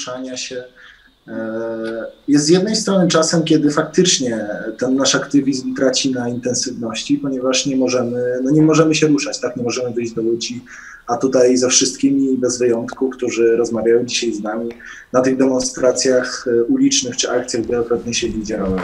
ruszania się jest z jednej strony czasem, kiedy faktycznie ten nasz aktywizm traci na intensywności, ponieważ nie możemy się ruszać, tak, nie możemy wyjść do ludzi, a tutaj ze wszystkimi bez wyjątku, którzy rozmawiają dzisiaj z nami na tych demonstracjach ulicznych czy akcjach wielokrotnie się widziałem.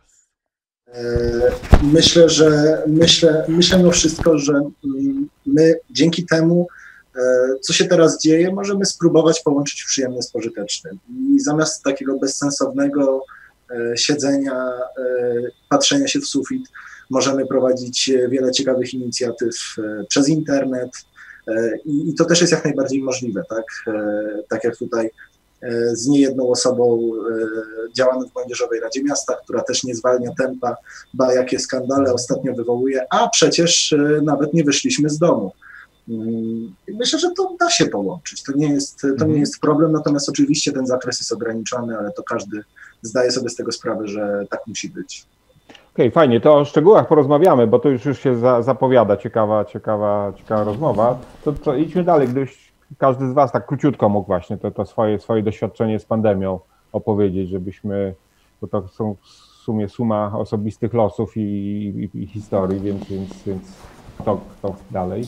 Myślę mimo wszystko, że my dzięki temu, co się teraz dzieje, możemy spróbować połączyć przyjemne z pożytecznym. I zamiast takiego bezsensownego siedzenia, patrzenia się w sufit, możemy prowadzić wiele ciekawych inicjatyw przez internet i to też jest jak najbardziej możliwe, tak? Tak jak tutaj z niejedną osobą działamy w Młodzieżowej Radzie Miasta, która też nie zwalnia tempa, jakie skandale ostatnio wywołuje, a przecież nawet nie wyszliśmy z domu. Myślę, że to da się połączyć, to nie jest problem, natomiast oczywiście ten zakres jest ograniczony, ale to każdy zdaje sobie z tego sprawę, że tak musi być. Okej, fajnie, to o szczegółach porozmawiamy, bo to już się zapowiada ciekawa rozmowa. To idźmy dalej, gdybyś każdy z Was tak króciutko mógł właśnie to swoje doświadczenie z pandemią opowiedzieć, bo to są w sumie suma osobistych losów i historii, więc to dalej.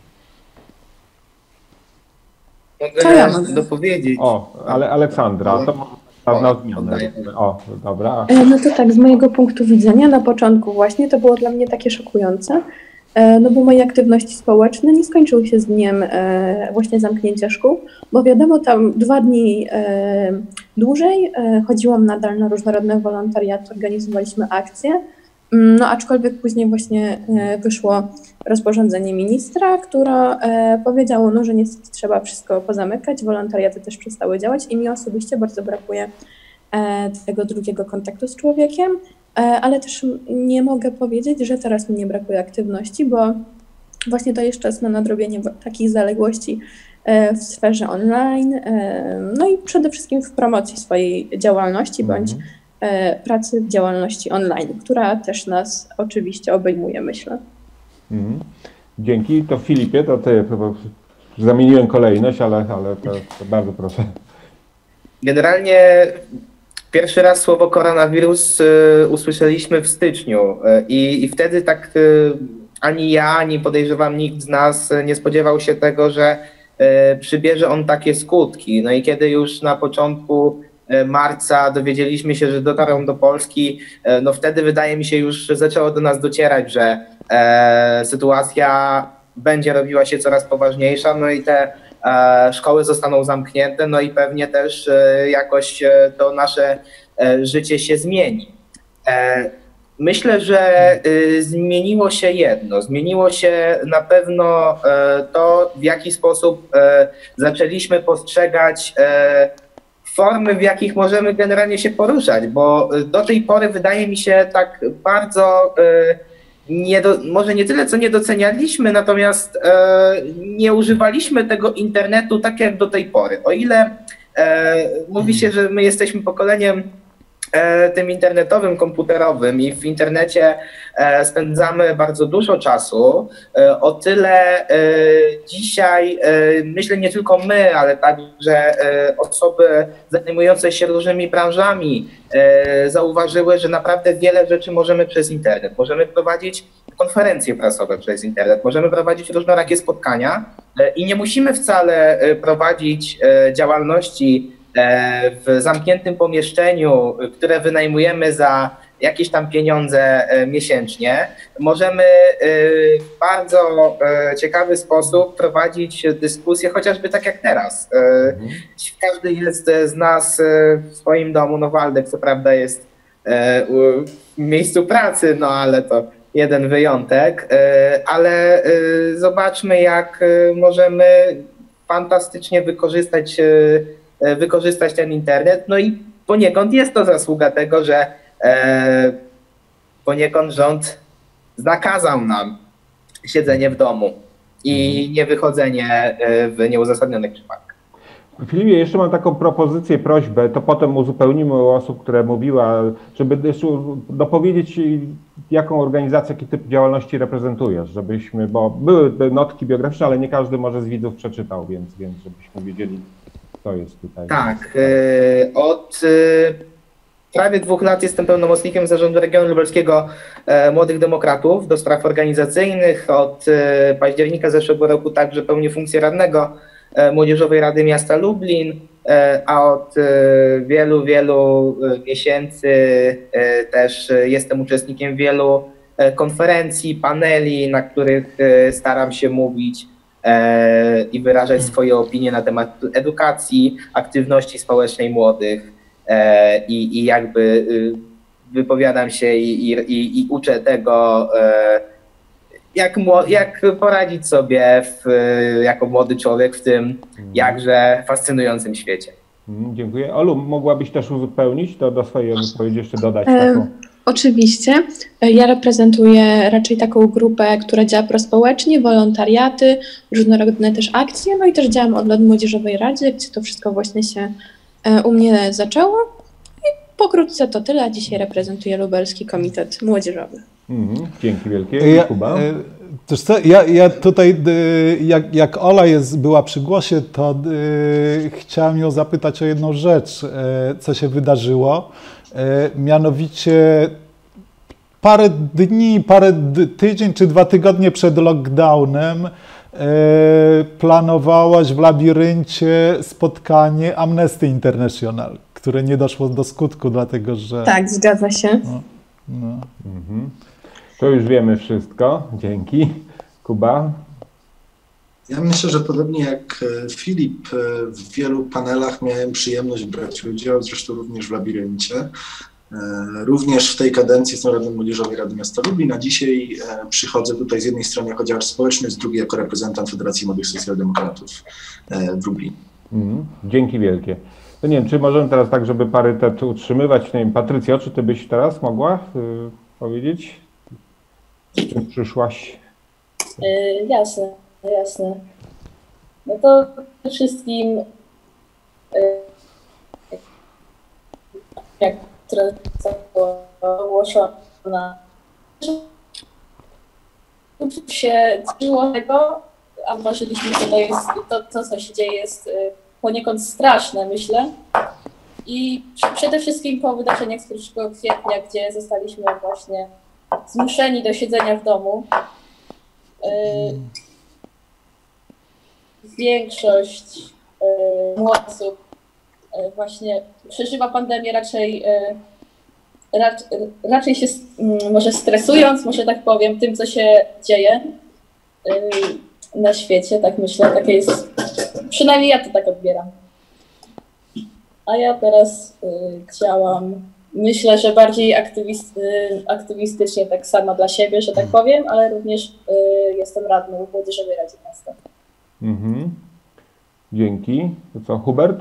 Co ja mogę dopowiedzieć? O, ale Aleksandra, to na zmianę. O, dobra. No to tak, z mojego punktu widzenia na początku właśnie to było dla mnie takie szokujące, no bo moje aktywności społeczne nie skończyły się z dniem właśnie zamknięcia szkół, bo wiadomo, tam 2 dni dłużej chodziłam nadal na różnorodne wolontariaty, organizowaliśmy akcje, no aczkolwiek później właśnie wyszło rozporządzenie ministra, które powiedziało, no, że niestety trzeba wszystko pozamykać, wolontariaty też przestały działać i mi osobiście bardzo brakuje tego drugiego kontaktu z człowiekiem, ale też nie mogę powiedzieć, że teraz mi nie brakuje aktywności, bo właśnie to jest czas na nadrobienie takich zaległości w sferze online, no i przede wszystkim w promocji swojej działalności bądź pracy w działalności online, która też nas oczywiście obejmuje, myślę. Dzięki. To Filipie, to ty, zamieniłem kolejność, ale to bardzo proszę. Generalnie pierwszy raz słowo koronawirus usłyszeliśmy w styczniu i wtedy tak ani ja, ani podejrzewam nikt z nas nie spodziewał się tego, że przybierze on takie skutki. No i kiedy już na początku marca dowiedzieliśmy się, że dotarł do Polski, no wtedy wydaje mi się już zaczęło do nas docierać, że sytuacja będzie robiła się coraz poważniejsza, no i te szkoły zostaną zamknięte, no i pewnie też jakoś to nasze życie się zmieni. Myślę, że zmieniło się jedno. Zmieniło się na pewno to, w jaki sposób zaczęliśmy postrzegać formy, w jakich możemy generalnie się poruszać, bo do tej pory wydaje mi się tak bardzo może nie tyle, co nie docenialiśmy, natomiast nie używaliśmy tego internetu tak jak do tej pory. O ile mówi się, że my jesteśmy pokoleniem tym internetowym, komputerowym i w internecie spędzamy bardzo dużo czasu, o tyle dzisiaj myślę nie tylko my, ale także osoby zajmujące się różnymi branżami zauważyły, że naprawdę wiele rzeczy możemy przez internet. Możemy prowadzić konferencje prasowe przez internet, możemy prowadzić różnorakie spotkania i nie musimy wcale prowadzić działalności w zamkniętym pomieszczeniu, które wynajmujemy za jakieś tam pieniądze miesięcznie. Możemy w bardzo ciekawy sposób prowadzić dyskusje, chociażby tak jak teraz. Każdy jest z nas w swoim domu, no Waldek co prawda jest w miejscu pracy, no ale to jeden wyjątek, ale zobaczmy, jak możemy fantastycznie wykorzystać ten internet, no i poniekąd jest to zasługa tego, że poniekąd rząd nakazał nam siedzenie w domu i nie wychodzenie w nieuzasadnionych przypadkach. Filipie, jeszcze mam taką propozycję, prośbę, to potem uzupełnimy u osób, które mówiła, żeby jeszcze dopowiedzieć, jaką organizację, jaki typ działalności reprezentujesz, bo były notki biograficzne, ale nie każdy może z widzów przeczytał, więc żebyśmy wiedzieli, co jest tutaj? Tak, od prawie 2 lat jestem pełnomocnikiem zarządu regionu lubelskiego Młodych Demokratów do spraw organizacyjnych. Od października zeszłego roku także pełnię funkcję radnego Młodzieżowej Rady Miasta Lublin, a od wielu miesięcy też jestem uczestnikiem wielu konferencji, paneli, na których staram się mówić i wyrażać swoje opinie na temat edukacji, aktywności społecznej młodych i jakby wypowiadam się i uczę tego, jak poradzić sobie jako młody człowiek w tym jakże fascynującym świecie. Dziękuję. Olu, mogłabyś też uzupełnić do swojej wypowiedzi, jeszcze dodać taką? Oczywiście. Ja reprezentuję raczej taką grupę, która działa prospołecznie, wolontariaty, różnorodne też akcje, no i też działam od lat w Młodzieżowej Radzie, gdzie to wszystko właśnie się u mnie zaczęło. I pokrótce to tyle, a dzisiaj reprezentuję Lubelski Komitet Młodzieżowy. Dzięki wielkie. Kuba? Wiesz co, ja tutaj, jak Ola była przy głosie, to chciałem ją zapytać o jedną rzecz, co się wydarzyło. Mianowicie tydzień czy 2 tygodnie przed lockdownem planowałaś w Labiryncie spotkanie Amnesty International, które nie doszło do skutku, dlatego że... Tak, zgadza się. No. To już wiemy wszystko. Dzięki. Kuba? Ja myślę, że podobnie jak Filip, w wielu panelach miałem przyjemność brać udział, zresztą również w Labiryncie. Również w tej kadencji jestem radnym Młodzieżowej Rady Miasta Lublin, a dzisiaj przychodzę tutaj z jednej strony jako działacz społeczny, z drugiej jako reprezentant Federacji Młodych Socjaldemokratów w Lublinie. Dzięki wielkie. To nie wiem, czy możemy teraz tak, żeby parytet utrzymywać? Nie wiem, Patrycjo, czy ty byś teraz mogła powiedzieć? Z czym przyszłaś? Jasne. No to przede wszystkim jak została ogłoszona, się zdarzyło tego, a uważaliśmy, że to jest to, co się dzieje, jest poniekąd straszne, myślę. I przede wszystkim po wydarzeniach z 1 kwietnia, gdzie zostaliśmy właśnie zmuszeni do siedzenia w domu. Większość osób właśnie przeżywa pandemię raczej się może stresując, może tak powiem, tym, co się dzieje na świecie, tak myślę, takie jest, przynajmniej ja to tak odbieram. A ja teraz działam, myślę, że bardziej aktywistycznie, tak samo dla siebie, że tak powiem, ale również jestem radną w Młodzieżowej Radzie Miasta. Dzięki. To co, Hubert?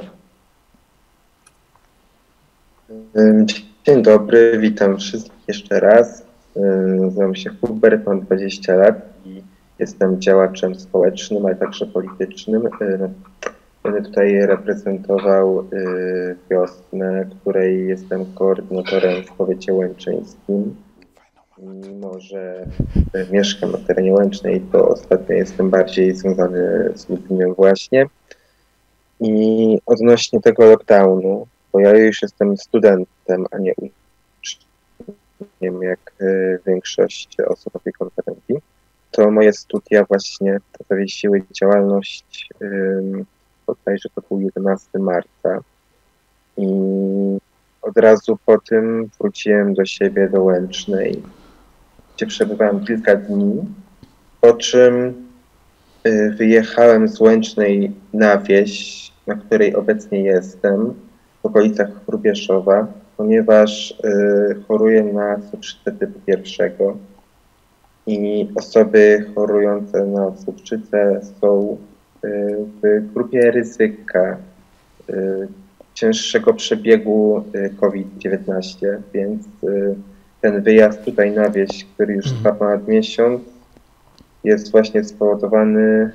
Dzień dobry, witam wszystkich jeszcze raz. Nazywam się Hubert, mam 20 lat i jestem działaczem społecznym, ale także politycznym. Będę tutaj reprezentował wiosnę, której jestem koordynatorem w powiecie łęczyńskim. Mimo że mieszkam na terenie Łęcznej, to ostatnio jestem bardziej związany z Lublinem właśnie. I odnośnie tego lockdownu, bo ja już jestem studentem, a nie uczniem, jak większość osób na tej konferencji, to moje studia właśnie zawiesiły działalność, bodajże to był 11 marca. I od razu po tym wróciłem do siebie, do Łęcznej, gdzie przebywałem kilka dni, po czym wyjechałem z Łęcznej na wieś, na której obecnie jestem, w okolicach Hrubieszowa, ponieważ choruję na cukrzycę typu 1 i osoby chorujące na cukrzycę są w grupie ryzyka cięższego przebiegu COVID-19, więc ten wyjazd tutaj na wieś, który już trwa ponad miesiąc, jest właśnie spowodowany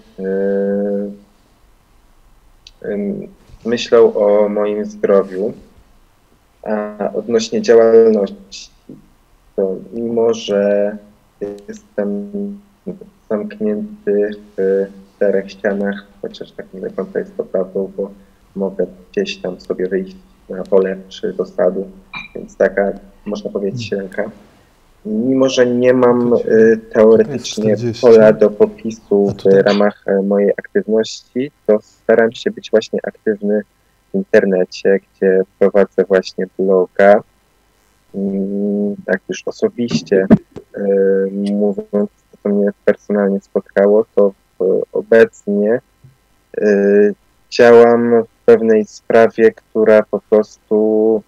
myślą o moim zdrowiu. A odnośnie działalności, to mimo że jestem zamknięty w 4 ścianach, chociaż tak nie do końca jest to prawdą, bo mogę gdzieś tam sobie wyjść na pole czy do sadu, więc taka, można powiedzieć, sielanka. Mimo że nie mam teoretycznie pola do popisu w ramach mojej aktywności, to staram się być właśnie aktywny w internecie, gdzie prowadzę właśnie bloga. Tak już osobiście mówiąc, co mnie personalnie spotkało, to obecnie działam w pewnej sprawie, która po prostu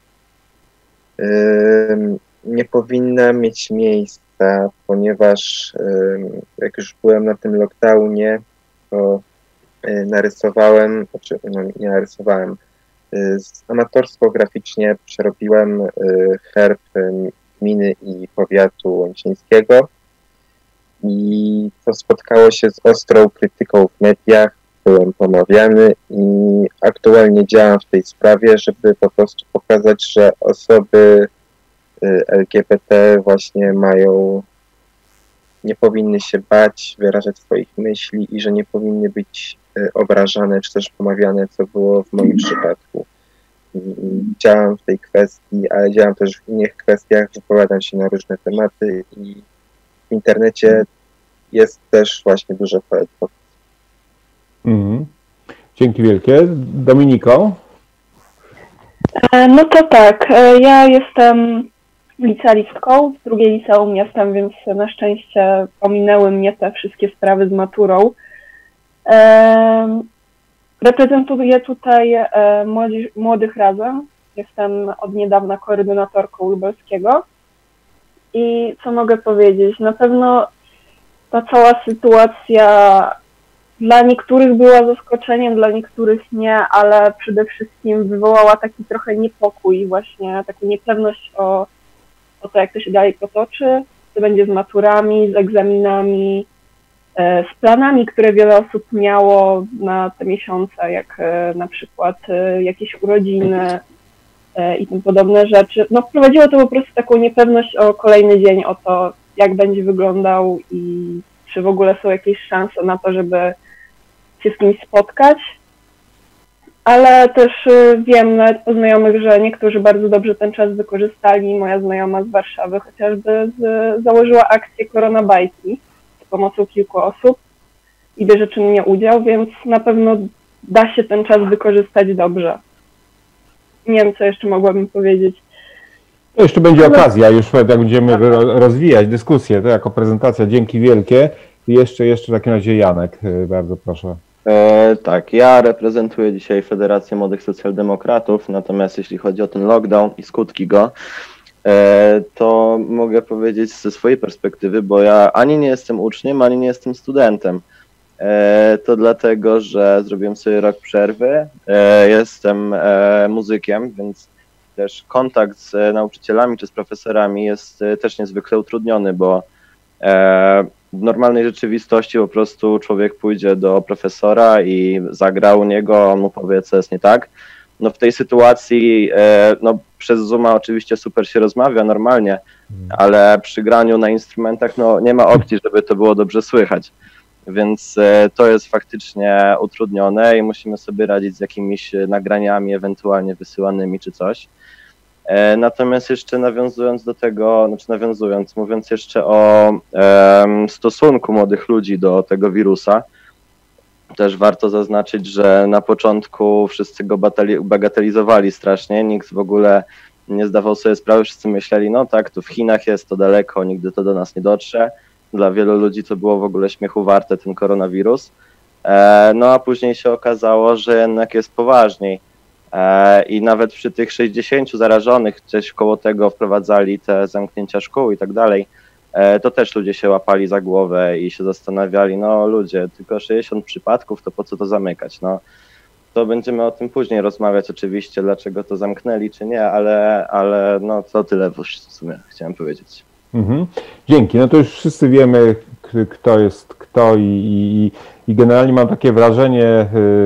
nie powinna mieć miejsca, ponieważ jak już byłem na tym lockdownie, to narysowałem, znaczy no nie narysowałem, amatorsko graficznie przerobiłem herb gminy i powiatu łęczyńskiego i to spotkało się z ostrą krytyką w mediach, byłem pomawiany i aktualnie działam w tej sprawie, żeby po prostu pokazać, że osoby LGBT właśnie nie powinny się bać, wyrażać swoich myśli i że nie powinny być obrażane czy też pomawiane, co było w moim przypadku. Działam w tej kwestii, ale działam też w innych kwestiach, wypowiadam się na różne tematy i w internecie jest też właśnie dużo poetów. Dzięki wielkie. Dominiko? No to tak, ja jestem licealistką z drugiej liceum jestem, więc na szczęście ominęły mnie te wszystkie sprawy z maturą. Reprezentuję tutaj Młodych Razem. Jestem od niedawna koordynatorką lubelskiego. I co mogę powiedzieć? Na pewno ta cała sytuacja dla niektórych była zaskoczeniem, dla niektórych nie, ale przede wszystkim wywołała taki trochę niepokój, właśnie taką niepewność o to, jak to się dalej potoczy, co będzie z maturami, z egzaminami, z planami, które wiele osób miało na te miesiące, jak na przykład jakieś urodziny i tym podobne rzeczy. No, wprowadziło to po prostu taką niepewność o kolejny dzień, o to, jak będzie wyglądał i czy w ogóle są jakieś szanse na to, żeby się z kimś spotkać. Ale też wiem nawet po znajomych, że niektórzy bardzo dobrze ten czas wykorzystali. Moja znajoma z Warszawy chociażby założyła akcję Korona Bajki z pomocą kilku osób i bierze czynnie udział, więc na pewno da się ten czas wykorzystać dobrze. Nie wiem, co jeszcze mogłabym powiedzieć. To jeszcze będzie okazja, już jak będziemy rozwijać dyskusję, to jako prezentacja. Dzięki wielkie. I jeszcze w takim razie Janek, bardzo proszę. Tak, ja reprezentuję dzisiaj Federację Młodych Socjaldemokratów, natomiast jeśli chodzi o ten lockdown i skutki go, to mogę powiedzieć ze swojej perspektywy, bo ja ani nie jestem uczniem, ani nie jestem studentem. To dlatego, że zrobiłem sobie rok przerwy, jestem muzykiem, więc też kontakt z nauczycielami czy z profesorami jest też niezwykle utrudniony, bo w normalnej rzeczywistości po prostu człowiek pójdzie do profesora i zagra u niego, on mu powie, co jest nie tak. No w tej sytuacji no przez Zooma oczywiście super się rozmawia normalnie, ale przy graniu na instrumentach no nie ma opcji, żeby to było dobrze słychać. Więc to jest faktycznie utrudnione i musimy sobie radzić z jakimiś nagraniami ewentualnie wysyłanymi czy coś. Natomiast jeszcze nawiązując do tego, mówiąc jeszcze o stosunku młodych ludzi do tego wirusa, też warto zaznaczyć, że na początku wszyscy go bagatelizowali strasznie, nikt w ogóle nie zdawał sobie sprawy, wszyscy myśleli, no tak, to w Chinach jest, to daleko, nigdy to do nas nie dotrze. Dla wielu ludzi to było w ogóle śmiechu warte ten koronawirus. No a później się okazało, że jednak jest poważniej. I nawet przy tych 60 zarażonych, gdzieś koło tego wprowadzali te zamknięcia szkół i tak dalej, to też ludzie się łapali za głowę i się zastanawiali, no ludzie, tylko 60 przypadków, to po co to zamykać? No, to będziemy o tym później rozmawiać oczywiście, dlaczego to zamknęli czy nie, ale no to tyle w sumie chciałem powiedzieć. Dzięki. No to już wszyscy wiemy, kto jest kto i generalnie mam takie wrażenie,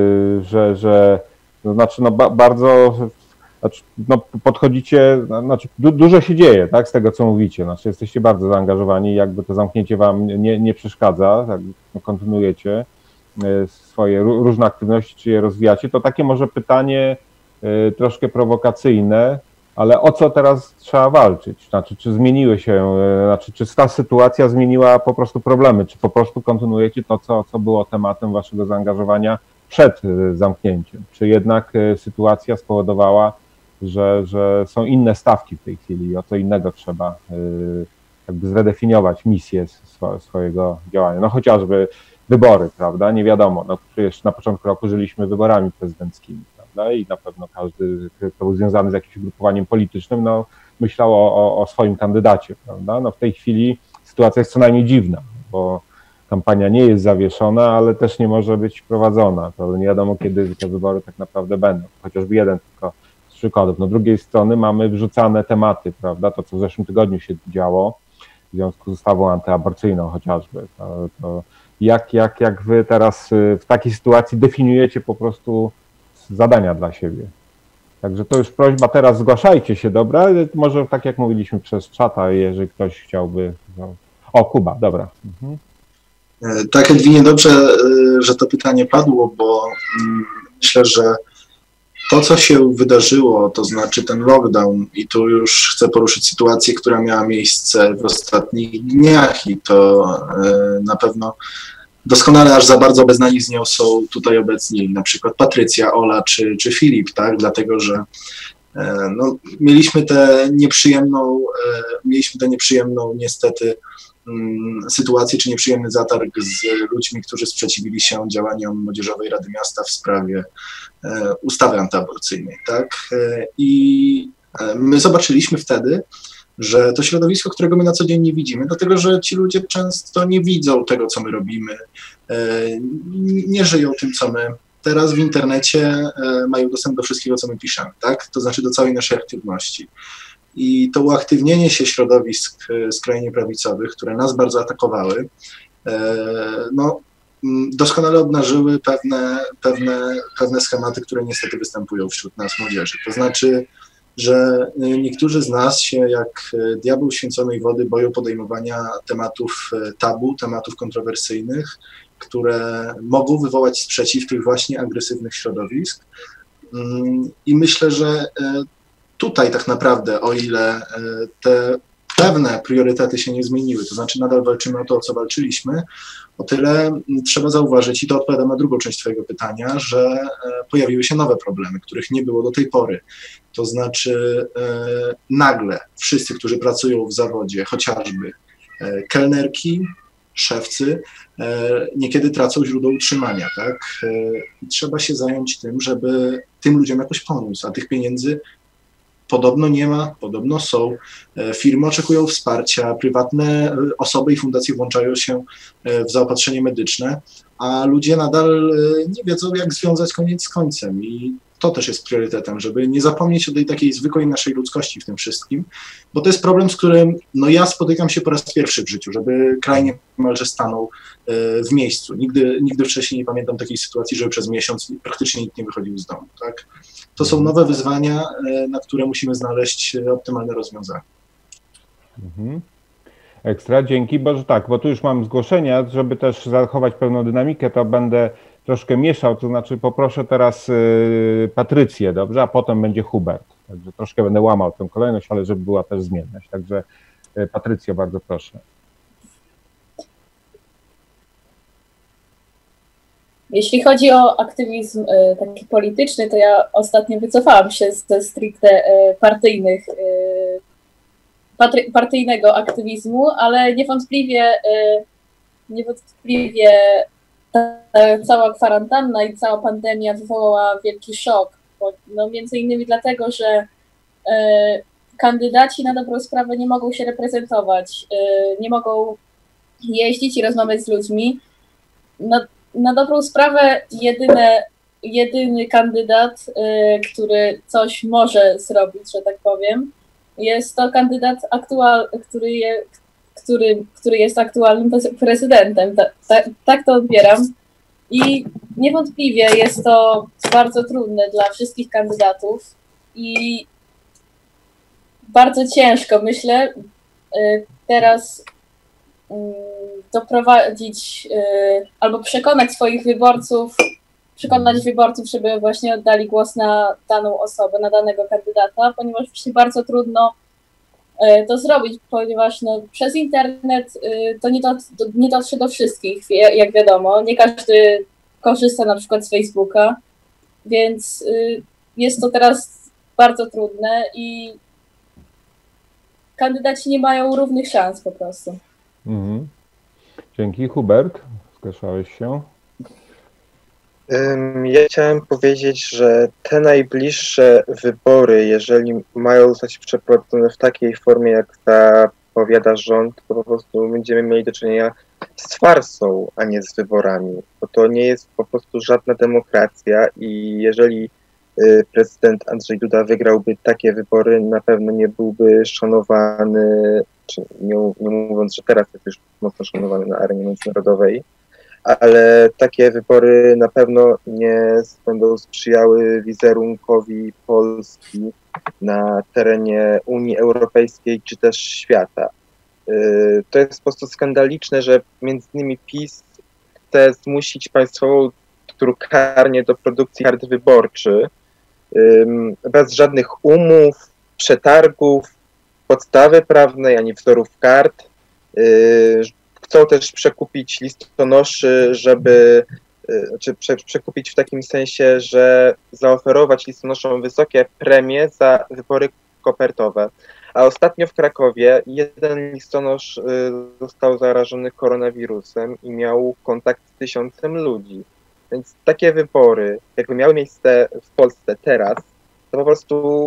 że to znaczy no bardzo, no podchodzicie, znaczy dużo się dzieje, tak, z tego co mówicie, znaczy jesteście bardzo zaangażowani, jakby to zamknięcie wam nie przeszkadza, tak, no, kontynuujecie. swoje różne aktywności, czy je rozwijacie, to takie może pytanie troszkę prowokacyjne, ale o co teraz trzeba walczyć? Znaczy, czy zmieniły się, czy ta sytuacja zmieniła po prostu problemy, czy po prostu kontynuujecie to, co było tematem waszego zaangażowania przed zamknięciem? Czy jednak sytuacja spowodowała, że są inne stawki w tej chwili i o co innego trzeba jakby zredefiniować misję swojego działania? No chociażby wybory, prawda? Nie wiadomo, no przecież na początku roku żyliśmy wyborami prezydenckimi, prawda? I na pewno każdy, kto był związany z jakimś ugrupowaniem politycznym, no myślał o swoim kandydacie, prawda? No w tej chwili sytuacja jest co najmniej dziwna, bo kampania nie jest zawieszona, ale też nie może być prowadzona, prawda? Nie wiadomo, kiedy te wybory tak naprawdę będą, chociażby jeden tylko z przykładów. No z drugiej strony mamy wrzucane tematy, prawda? To, co w zeszłym tygodniu się działo w związku z ustawą antyaborcyjną chociażby, to jak wy teraz w takiej sytuacji definiujecie po prostu zadania dla siebie? Także to już prośba, teraz zgłaszajcie się, dobra? Może tak jak mówiliśmy przez czata, jeżeli ktoś chciałby... O, Kuba, dobra. Mhm. Tak, Edwinie, dobrze, że to pytanie padło, bo myślę, że to, co się wydarzyło, to znaczy ten lockdown, i tu już chcę poruszyć sytuację, która miała miejsce w ostatnich dniach, i to na pewno doskonale aż za bardzo obeznani z nią są tutaj obecni na przykład Patrycja, Ola czy Filip, tak, dlatego że no, mieliśmy tę nieprzyjemną niestety sytuację, czy nieprzyjemny zatarg z ludźmi, którzy sprzeciwili się działaniom Młodzieżowej Rady Miasta w sprawie ustawy antyaborcyjnej, tak? I my zobaczylimy wtedy, że to środowisko, którego my na co dzień nie widzimy, dlatego że ci ludzie często nie widzą tego, co my robimy, nie żyją tym, co my. Teraz w internecie mają dostęp do wszystkiego, co my piszemy, tak? To znaczy do całej naszej aktywności. I to uaktywnienie się środowisk skrajnie prawicowych, które nas bardzo atakowały, no, doskonale obnażyły pewne schematy, które niestety występują wśród nas młodzieży. To znaczy, że niektórzy z nas się jak diabeł święconej wody boją podejmowania tematów tabu, tematów kontrowersyjnych, które mogą wywołać sprzeciw tych właśnie agresywnych środowisk. I myślę, że tutaj tak naprawdę, o ile te pewne priorytety się nie zmieniły, to znaczy nadal walczymy o to, o co walczyliśmy, o tyle trzeba zauważyć, i to odpowiadam na drugą część twojego pytania, że pojawiły się nowe problemy, których nie było do tej pory. To znaczy nagle wszyscy, którzy pracują w zawodzie, chociażby kelnerki, szewcy, niekiedy tracą źródło utrzymania, tak? I trzeba się zająć tym, żeby tym ludziom jakoś pomóc, a tych pieniędzy podobno nie ma, podobno są. Firmy oczekują wsparcia, prywatne osoby i fundacje włączają się w zaopatrzenie medyczne, a ludzie nadal nie wiedzą, jak związać koniec z końcem. I to też jest priorytetem, żeby nie zapomnieć o tej takiej zwykłej naszej ludzkości w tym wszystkim, bo to jest problem, z którym no ja spotykam się po raz pierwszy w życiu, żeby kraj niemalże stanął w miejscu. Nigdy wcześniej nie pamiętam takiej sytuacji, żeby przez miesiąc praktycznie nikt nie wychodził z domu, tak? To są nowe wyzwania, na które musimy znaleźć optymalne rozwiązania. Mhm. Ekstra, dzięki, bo tu już mam zgłoszenia, żeby też zachować pewną dynamikę, to będę troszkę mieszał, to znaczy poproszę teraz Patrycję, dobrze, a potem będzie Hubert. Także troszkę będę łamał tę kolejność, ale żeby była też zmienność. Także Patrycjo, bardzo proszę. Jeśli chodzi o aktywizm taki polityczny, to ja ostatnio wycofałam się ze stricte partyjnego aktywizmu, ale niewątpliwie ta cała kwarantanna i cała pandemia wywołała wielki szok. No, między innymi dlatego, że kandydaci na dobrą sprawę nie mogą się reprezentować, nie mogą jeździć i rozmawiać z ludźmi. Na dobrą sprawę jedyny kandydat, który coś może zrobić, że tak powiem, jest to kandydat który jest aktualnym prezydentem. Tak to odbieram. I niewątpliwie jest to bardzo trudne dla wszystkich kandydatów i bardzo ciężko, myślę, teraz doprowadzić albo przekonać wyborców, żeby właśnie oddali głos na daną osobę, na danego kandydata, ponieważ właśnie bardzo trudno to zrobić, ponieważ przez internet to nie dotrze do wszystkich, jak wiadomo. Nie każdy korzysta na przykład z Facebooka, więc jest to teraz bardzo trudne i kandydaci nie mają równych szans po prostu. Dzięki. Hubert, zgłaszałeś się? Ja chciałem powiedzieć, że te najbliższe wybory, jeżeli mają zostać przeprowadzone w takiej formie, jak zapowiada rząd, to po prostu będziemy mieli do czynienia z farsą, a nie z wyborami, bo to nie jest po prostu żadna demokracja i jeżeli prezydent Andrzej Duda wygrałby takie wybory, na pewno nie byłby szanowany, nie mówiąc, że teraz jest już mocno szanowany na arenie międzynarodowej, ale takie wybory na pewno nie będą sprzyjały wizerunkowi Polski na terenie Unii Europejskiej czy też świata. To jest po prostu skandaliczne, że między innymi PiS chce zmusić państwową drukarnię do produkcji kart wyborczych bez żadnych umów, przetargów, podstawy prawnej ani wzorów kart. Chcą też przekupić listonoszy, przekupić w takim sensie, że zaoferować listonoszom wysokie premie za wybory kopertowe. A ostatnio w Krakowie jeden listonosz został zarażony koronawirusem i miał kontakt z 1000 ludzi. Więc takie wybory, jakby miały miejsce w Polsce teraz, to po prostu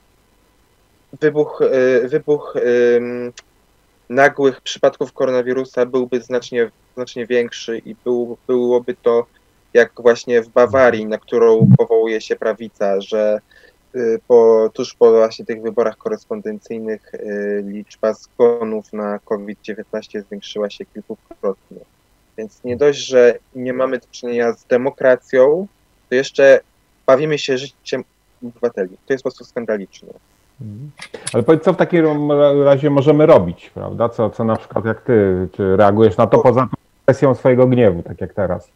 wybuch nagłych przypadków koronawirusa byłby znacznie większy i byłoby to jak właśnie w Bawarii, na którą powołuje się prawica, że tuż po właśnie tych wyborach korespondencyjnych liczba zgonów na COVID-19 zwiększyła się kilkukrotnie. Więc nie dość, że nie mamy do czynienia z demokracją, to jeszcze bawimy się życiem obywateli. To jest po prostu skandaliczne. Ale powiedz, co w takim razie możemy robić, prawda? Co na przykład jak ty, czy reagujesz na to poza presją swojego gniewu, tak jak teraz?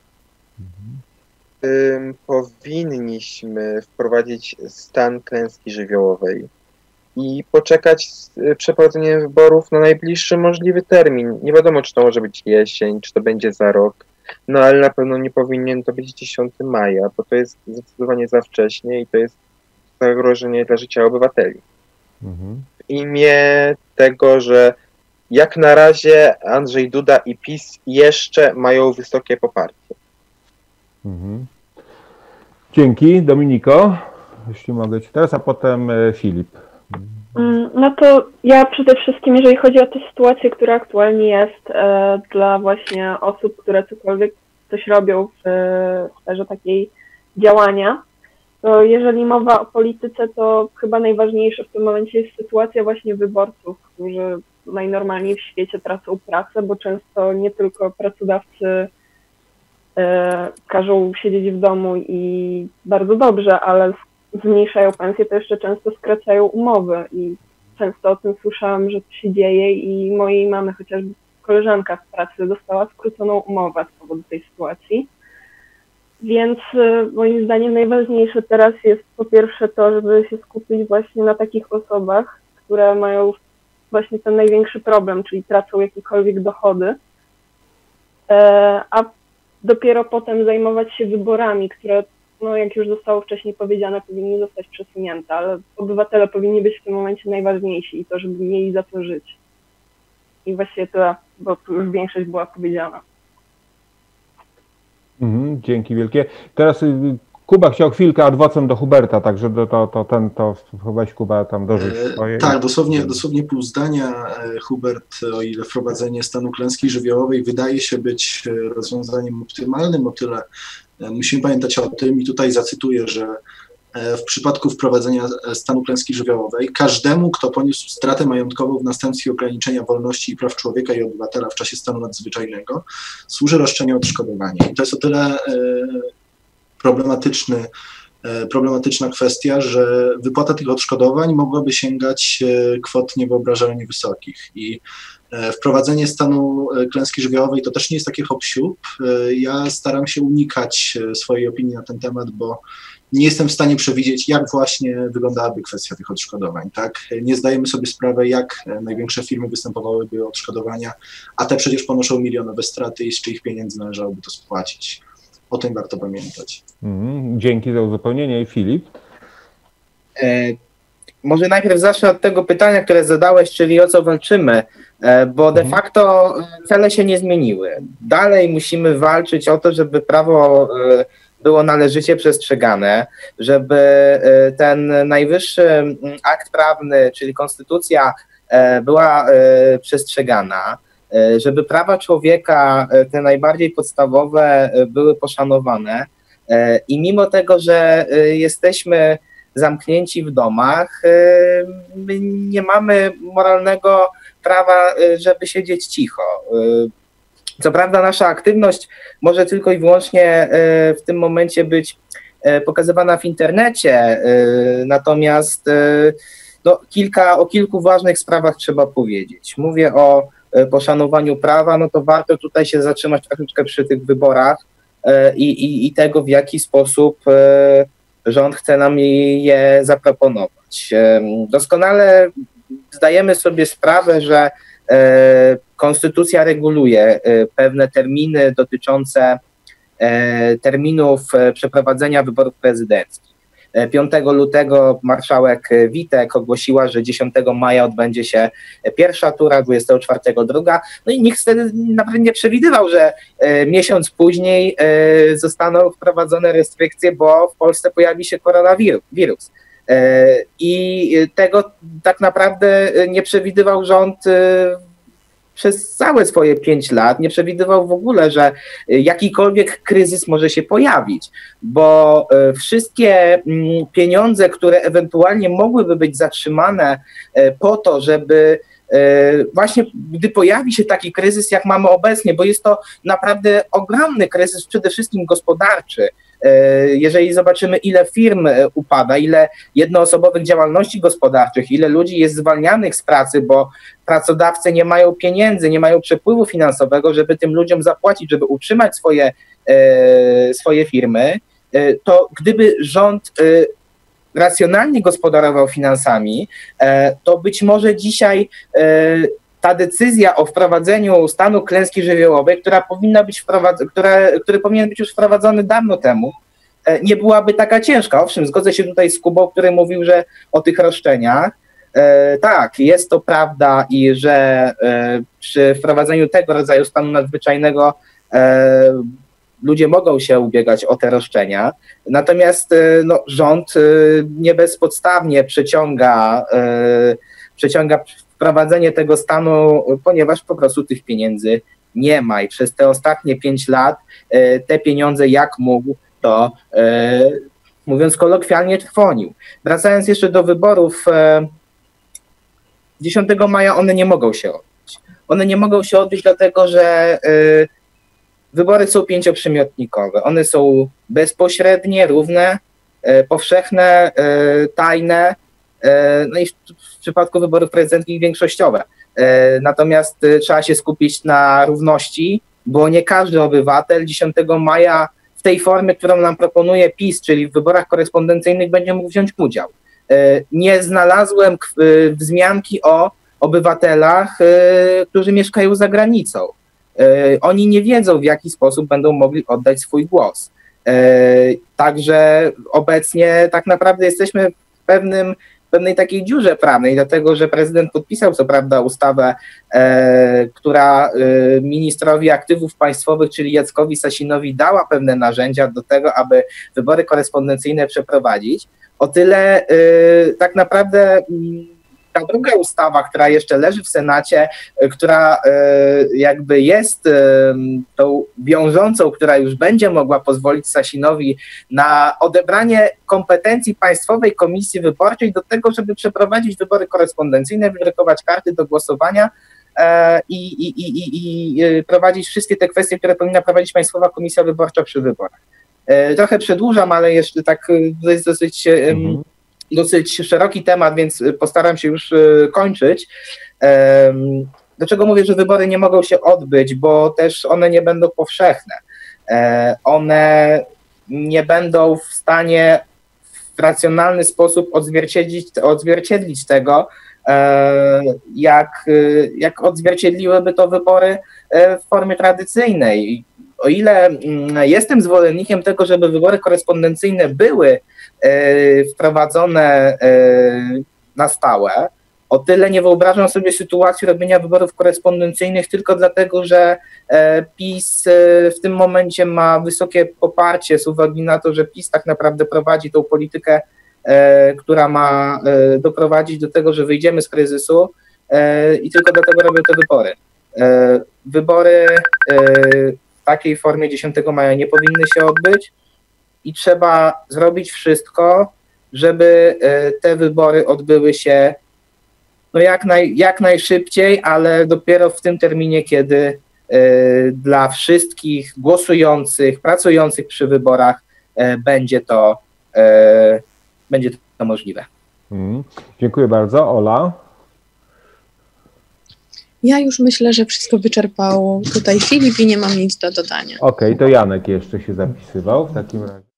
Powinniśmy wprowadzić stan klęski żywiołowej i poczekać z przeprowadzeniem wyborów na najbliższy możliwy termin. Nie wiadomo, czy to może być jesień, czy to będzie za rok, no ale na pewno nie powinien to być 10 maja, bo to jest zdecydowanie za wcześnie i to jest zagrożenie dla życia obywateli. W imię tego, że jak na razie Andrzej Duda i PiS jeszcze mają wysokie poparcie. Dzięki. Dominiko, jeśli mogę ci teraz, a potem Filip. No to ja przede wszystkim, jeżeli chodzi o tę sytuację, która aktualnie jest dla właśnie osób, które cokolwiek coś robią w sferze takiej działania, to jeżeli mowa o polityce, to chyba najważniejsza w tym momencie jest sytuacja właśnie wyborców, którzy najnormalniej w świecie tracą pracę, bo często nie tylko pracodawcy każą siedzieć w domu i bardzo dobrze, ale zmniejszają pensje, to jeszcze często skracają umowy i często o tym słyszałam, że to się dzieje i mojej mamy, chociażby koleżanka z pracy dostała skróconą umowę z powodu tej sytuacji. Więc moim zdaniem najważniejsze teraz jest po pierwsze to, żeby się skupić właśnie na takich osobach, które mają właśnie ten największy problem, czyli tracą jakiekolwiek dochody, a dopiero potem zajmować się wyborami, które, no jak już zostało wcześniej powiedziane, powinny zostać przesunięte, ale obywatele powinni być w tym momencie najważniejsi i to, żeby mieli za co żyć. I właściwie to, bo tu już większość była powiedziana. Dzięki wielkie. Teraz Kuba chciał chwilkę adwocem do Huberta, także to weź Kuba tam dorzuć swoje. Tak, dosłownie pół zdania. Hubert, o ile wprowadzenie stanu klęski żywiołowej wydaje się być rozwiązaniem optymalnym, o tyle musimy pamiętać o tym, i tutaj zacytuję, że w przypadku wprowadzenia stanu klęski żywiołowej każdemu, kto poniósł stratę majątkową w następstwie ograniczenia wolności i praw człowieka i obywatela w czasie stanu nadzwyczajnego, służy roszczenie odszkodowania. I to jest o tyle problematyczna kwestia, że wypłata tych odszkodowań mogłaby sięgać kwot niewyobrażalnie wysokich. I Wprowadzenie stanu klęski żywiołowej to też nie jest takie hop-siup. Ja staram się unikać swojej opinii na ten temat, bo nie jestem w stanie przewidzieć, jak właśnie wyglądałaby kwestia tych odszkodowań. Tak? Nie zdajemy sobie sprawy, jak największe firmy występowałyby o odszkodowania, a te przecież ponoszą milionowe straty i z czyich pieniędzy należałoby to spłacić. O tym warto pamiętać. Dzięki za uzupełnienie. Filip? Może najpierw zacznę od tego pytania, które zadałeś, czyli o co walczymy, bo de facto cele się nie zmieniły. Dalej musimy walczyć o to, żeby prawo było należycie przestrzegane, żeby ten najwyższy akt prawny, czyli konstytucja, była przestrzegana, żeby prawa człowieka, te najbardziej podstawowe, były poszanowane. I mimo tego, że jesteśmy zamknięci w domach, my nie mamy moralnego prawa, żeby siedzieć cicho. Co prawda nasza aktywność może tylko i wyłącznie w tym momencie być pokazywana w internecie, natomiast no, o kilku ważnych sprawach trzeba powiedzieć. Mówię o poszanowaniu prawa, no to warto tutaj się zatrzymać troszeczkę przy tych wyborach i tego, w jaki sposób rząd chce nam je zaproponować. Doskonale zdajemy sobie sprawę, że konstytucja reguluje pewne terminy dotyczące terminów przeprowadzenia wyborów prezydenckich. 5 lutego marszałek Witek ogłosiła, że 10 maja odbędzie się pierwsza tura, 24 druga. No i nikt wtedy naprawdę nie przewidywał, że miesiąc później zostaną wprowadzone restrykcje, bo w Polsce pojawi się koronawirus. I tego tak naprawdę nie przewidywał rząd przez całe swoje 5 lat, nie przewidywał w ogóle, że jakikolwiek kryzys może się pojawić, bo wszystkie pieniądze, które ewentualnie mogłyby być zatrzymane po to, żeby właśnie gdy pojawi się taki kryzys, jak mamy obecnie, bo jest to naprawdę ogromny kryzys, przede wszystkim gospodarczy. Jeżeli zobaczymy, ile firm upada, ile jednoosobowych działalności gospodarczych, ile ludzi jest zwalnianych z pracy, bo pracodawcy nie mają pieniędzy, nie mają przepływu finansowego, żeby tym ludziom zapłacić, żeby utrzymać swoje firmy, to gdyby rząd racjonalnie gospodarował finansami, to być może dzisiaj ta decyzja o wprowadzeniu stanu klęski żywiołowej, który powinien być już wprowadzony dawno temu, nie byłaby taka ciężka. Owszem, zgodzę się tutaj z Kubą, który mówił, że o tych roszczeniach. Tak, jest to prawda i że przy wprowadzeniu tego rodzaju stanu nadzwyczajnego ludzie mogą się ubiegać o te roszczenia. Natomiast no, rząd nie bezpodstawnie przeciąga wprowadzenie tego stanu, ponieważ po prostu tych pieniędzy nie ma i przez te ostatnie 5 lat te pieniądze jak mógł, to mówiąc kolokwialnie trwonił. Wracając jeszcze do wyborów, 10 maja one nie mogą się odbyć. One nie mogą się odbyć dlatego, że wybory są 5-przymiotnikowe. One są bezpośrednie, równe, powszechne, tajne, no i w przypadku wyborów prezydenckich większościowe. Natomiast trzeba się skupić na równości, bo nie każdy obywatel 10 maja w tej formie, którą nam proponuje PiS, czyli w wyborach korespondencyjnych, będzie mógł wziąć udział. Nie znalazłem wzmianki o obywatelach, którzy mieszkają za granicą. Oni nie wiedzą, w jaki sposób będą mogli oddać swój głos. Także obecnie tak naprawdę jesteśmy w pewnej takiej dziurze prawnej, dlatego że prezydent podpisał co prawda ustawę, która ministrowi aktywów państwowych, czyli Jackowi Sasinowi, dała pewne narzędzia do tego, aby wybory korespondencyjne przeprowadzić. O tyle tak naprawdę ta druga ustawa, która jeszcze leży w Senacie, która jakby jest tą wiążącą, która już będzie mogła pozwolić Sasinowi na odebranie kompetencji Państwowej Komisji Wyborczej do tego, żeby przeprowadzić wybory korespondencyjne, wydrukować karty do głosowania i prowadzić wszystkie te kwestie, które powinna prowadzić Państwowa Komisja Wyborcza przy wyborach. Trochę przedłużam, ale jeszcze tak to jest dosyć szeroki temat, więc postaram się już kończyć. dlaczego mówię, że wybory nie mogą się odbyć, bo też one nie będą powszechne. One nie będą w stanie w racjonalny sposób odzwierciedlić tego, jak odzwierciedliłyby to wybory w formie tradycyjnej. O ile jestem zwolennikiem tego, żeby wybory korespondencyjne były wprowadzone na stałe, o tyle nie wyobrażam sobie sytuacji robienia wyborów korespondencyjnych tylko dlatego, że PiS w tym momencie ma wysokie poparcie z uwagi na to, że PiS tak naprawdę prowadzi tą politykę, która ma doprowadzić do tego, że wyjdziemy z kryzysu i tylko dlatego robią te wybory. Wybory w takiej formie 10 maja nie powinny się odbyć i trzeba zrobić wszystko, żeby te wybory odbyły się no jak najszybciej, ale dopiero w tym terminie, kiedy dla wszystkich głosujących, pracujących przy wyborach będzie to możliwe. Dziękuję bardzo. Ola? Ja już myślę, że wszystko wyczerpał tutaj Filip i nie mam nic do dodania. Okej, to Janek jeszcze się zapisywał w takim razie.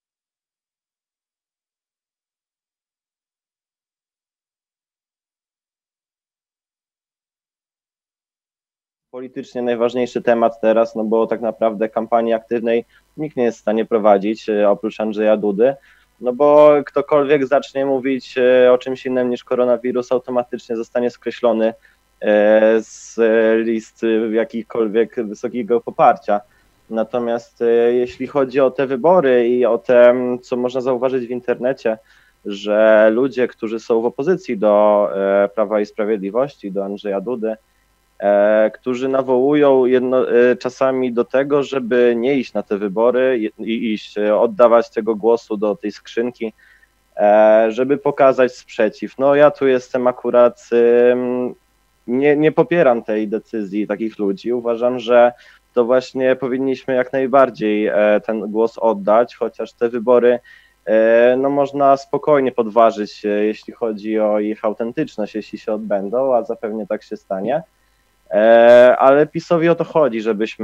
Politycznie najważniejszy temat teraz, no bo tak naprawdę kampanii aktywnej nikt nie jest w stanie prowadzić, oprócz Andrzeja Dudy, no bo ktokolwiek zacznie mówić o czymś innym niż koronawirus, automatycznie zostanie skreślony z list jakichkolwiek wysokiego poparcia. Natomiast jeśli chodzi o te wybory i o te, co można zauważyć w internecie, że ludzie, którzy są w opozycji do Prawa i Sprawiedliwości, do Andrzeja Dudy, którzy nawołują czasami do tego, żeby nie iść na te wybory i iść, oddawać tego głosu do tej skrzynki, żeby pokazać sprzeciw. No ja tu jestem akurat, nie popieram tej decyzji takich ludzi. Uważam, że to właśnie powinniśmy jak najbardziej ten głos oddać, chociaż te wybory no można spokojnie podważyć, jeśli chodzi o ich autentyczność, jeśli się odbędą, a zapewne tak się stanie. Ale PiS-owi o to chodzi,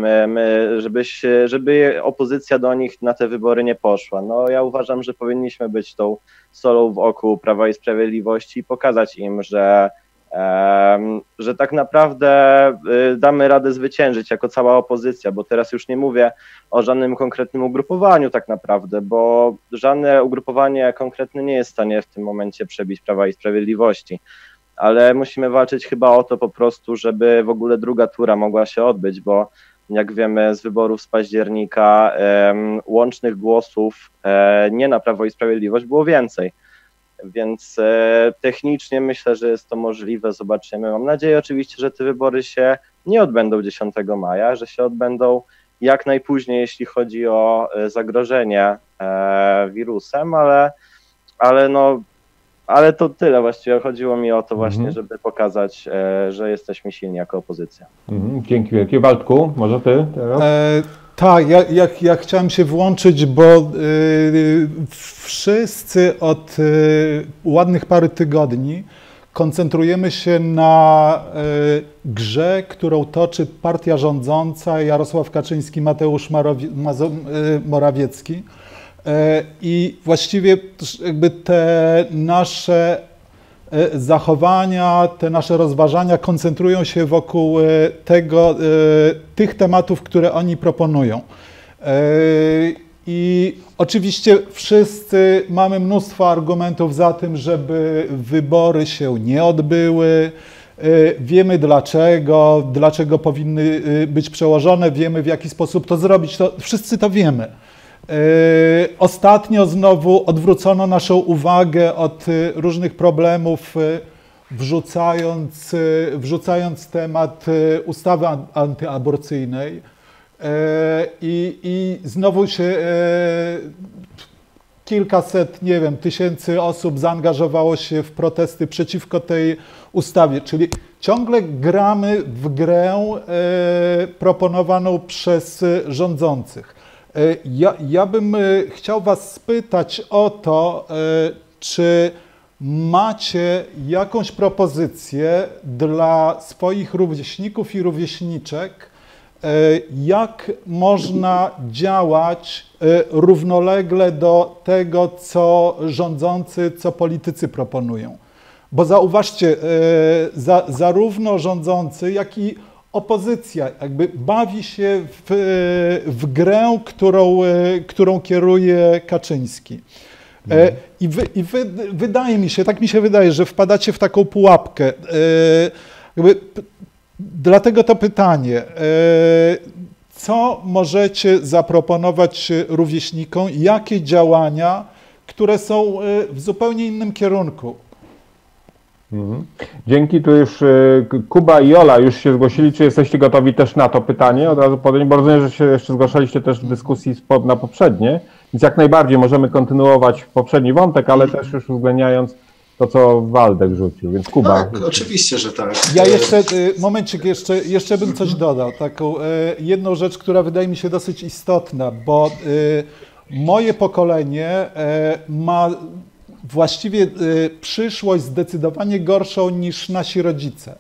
żeby opozycja do nich na te wybory nie poszła. No ja uważam, że powinniśmy być tą solą w oku Prawa i Sprawiedliwości i pokazać im, że tak naprawdę damy radę zwyciężyć jako cała opozycja, bo teraz już nie mówię o żadnym konkretnym ugrupowaniu tak naprawdę, bo żadne ugrupowanie konkretne nie jest w stanie w tym momencie przebić Prawa i Sprawiedliwości. Ale musimy walczyć chyba o to po prostu, żeby w ogóle druga tura mogła się odbyć, bo jak wiemy z wyborów z października łącznych głosów nie na Prawo i Sprawiedliwość było więcej, więc technicznie myślę, że jest to możliwe, zobaczymy. Mam nadzieję oczywiście, że te wybory się nie odbędą 10 maja, że się odbędą jak najpóźniej, jeśli chodzi o zagrożenie wirusem, ale to tyle właściwie. Chodziło mi o to właśnie, żeby pokazać, że jesteśmy silni jako opozycja. Dzięki wielkie. Waldku, może ty teraz? Tak, ja chciałem się włączyć, bo wszyscy od ładnych paru tygodni koncentrujemy się na grze, którą toczy partia rządząca Jarosław Kaczyński, Mateusz Morawiecki. I właściwie jakby te nasze zachowania, te nasze rozważania koncentrują się wokół tych tematów, które oni proponują. I oczywiście wszyscy mamy mnóstwo argumentów za tym, żeby wybory się nie odbyły. Wiemy dlaczego powinny być przełożone, wiemy w jaki sposób to zrobić, wszyscy to wiemy. Ostatnio odwrócono naszą uwagę od różnych problemów, wrzucając temat ustawy antyaborcyjnej i znowu się kilkaset, nie wiem, tysięcy osób zaangażowało się w protesty przeciwko tej ustawie, czyli ciągle gramy w grę proponowaną przez rządzących. Ja bym chciał was spytać o to, czy macie jakąś propozycję dla swoich rówieśników i rówieśniczek, jak można działać równolegle do tego, co rządzący, co politycy proponują. Bo zauważcie, zarówno rządzący, jak i opozycja jakby bawi się w grę, którą kieruje Kaczyński. Wydaje mi się, tak mi się wydaje, że wpadacie w taką pułapkę. Dlatego to pytanie, co możecie zaproponować rówieśnikom, jakie działania, które są w zupełnie innym kierunku? Dzięki, tu już Kuba i Ola już się zgłosili. Czy jesteście gotowi też na to pytanie? Od razu powiem, bo rozumiem, że się jeszcze zgłaszaliście też w dyskusji na poprzednie, więc jak najbardziej możemy kontynuować poprzedni wątek, ale też już uwzględniając to, co Waldek rzucił, więc Kuba. Tak, oczywiście, że tak. Ja jeszcze, momencik, jeszcze bym coś dodał, taką jedną rzecz, która wydaje mi się dosyć istotna, bo moje pokolenie ma właściwie przyszłość zdecydowanie gorszą niż nasi rodzice.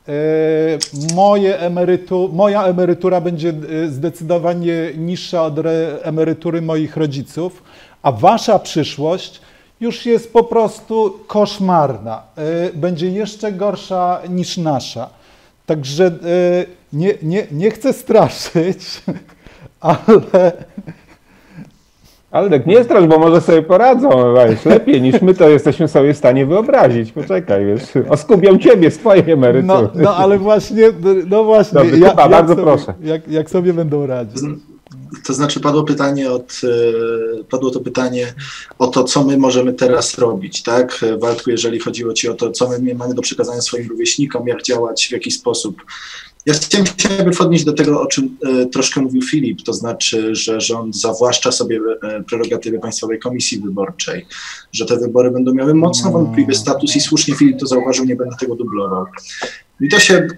Moja emerytura będzie zdecydowanie niższa od emerytury moich rodziców, a wasza przyszłość już jest po prostu koszmarna. Będzie jeszcze gorsza niż nasza. Także nie chcę straszyć, ale... Ale tak nie strasz, bo może sobie poradzą, wiesz, lepiej niż my to jesteśmy sobie w stanie wyobrazić. Poczekaj, wiesz, oskubią ciebie z twojej emerytury. No ale właśnie, Dobrze, Kuba, bardzo proszę. Jak sobie będą radzić? To znaczy padło to pytanie o to, co my możemy teraz robić, tak? Waldku, jeżeli chodziło ci o to, co my mamy do przekazania swoim rówieśnikom, jak działać, w jaki sposób. Ja chciałem się odnieść do tego, o czym troszkę mówił Filip, to znaczy, że rząd zawłaszcza sobie prerogatywy Państwowej Komisji Wyborczej, że te wybory będą miały mocno wątpliwy status i słusznie Filip to zauważył, nie będę tego dublował. Mi to się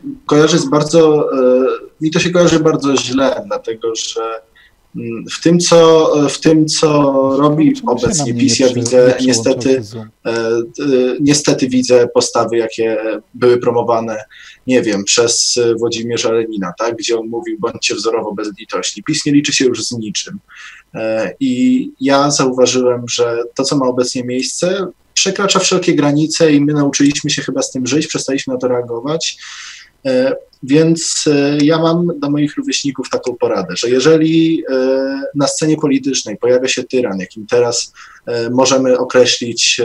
kojarzy bardzo źle, dlatego że w tym, co robi obecnie PiS, ja widzę niestety widzę postawy, jakie były promowane, nie wiem, przez Włodzimierza Lenina, tak, gdzie on mówił, bądźcie wzorowo bezlitośni. PiS nie liczy się już z niczym. I ja zauważyłem, że to, co ma obecnie miejsce, przekracza wszelkie granice i my nauczyliśmy się chyba z tym żyć, przestaliśmy na to reagować. Więc ja mam do moich rówieśników taką poradę, że jeżeli na scenie politycznej pojawia się tyran, jakim teraz możemy określić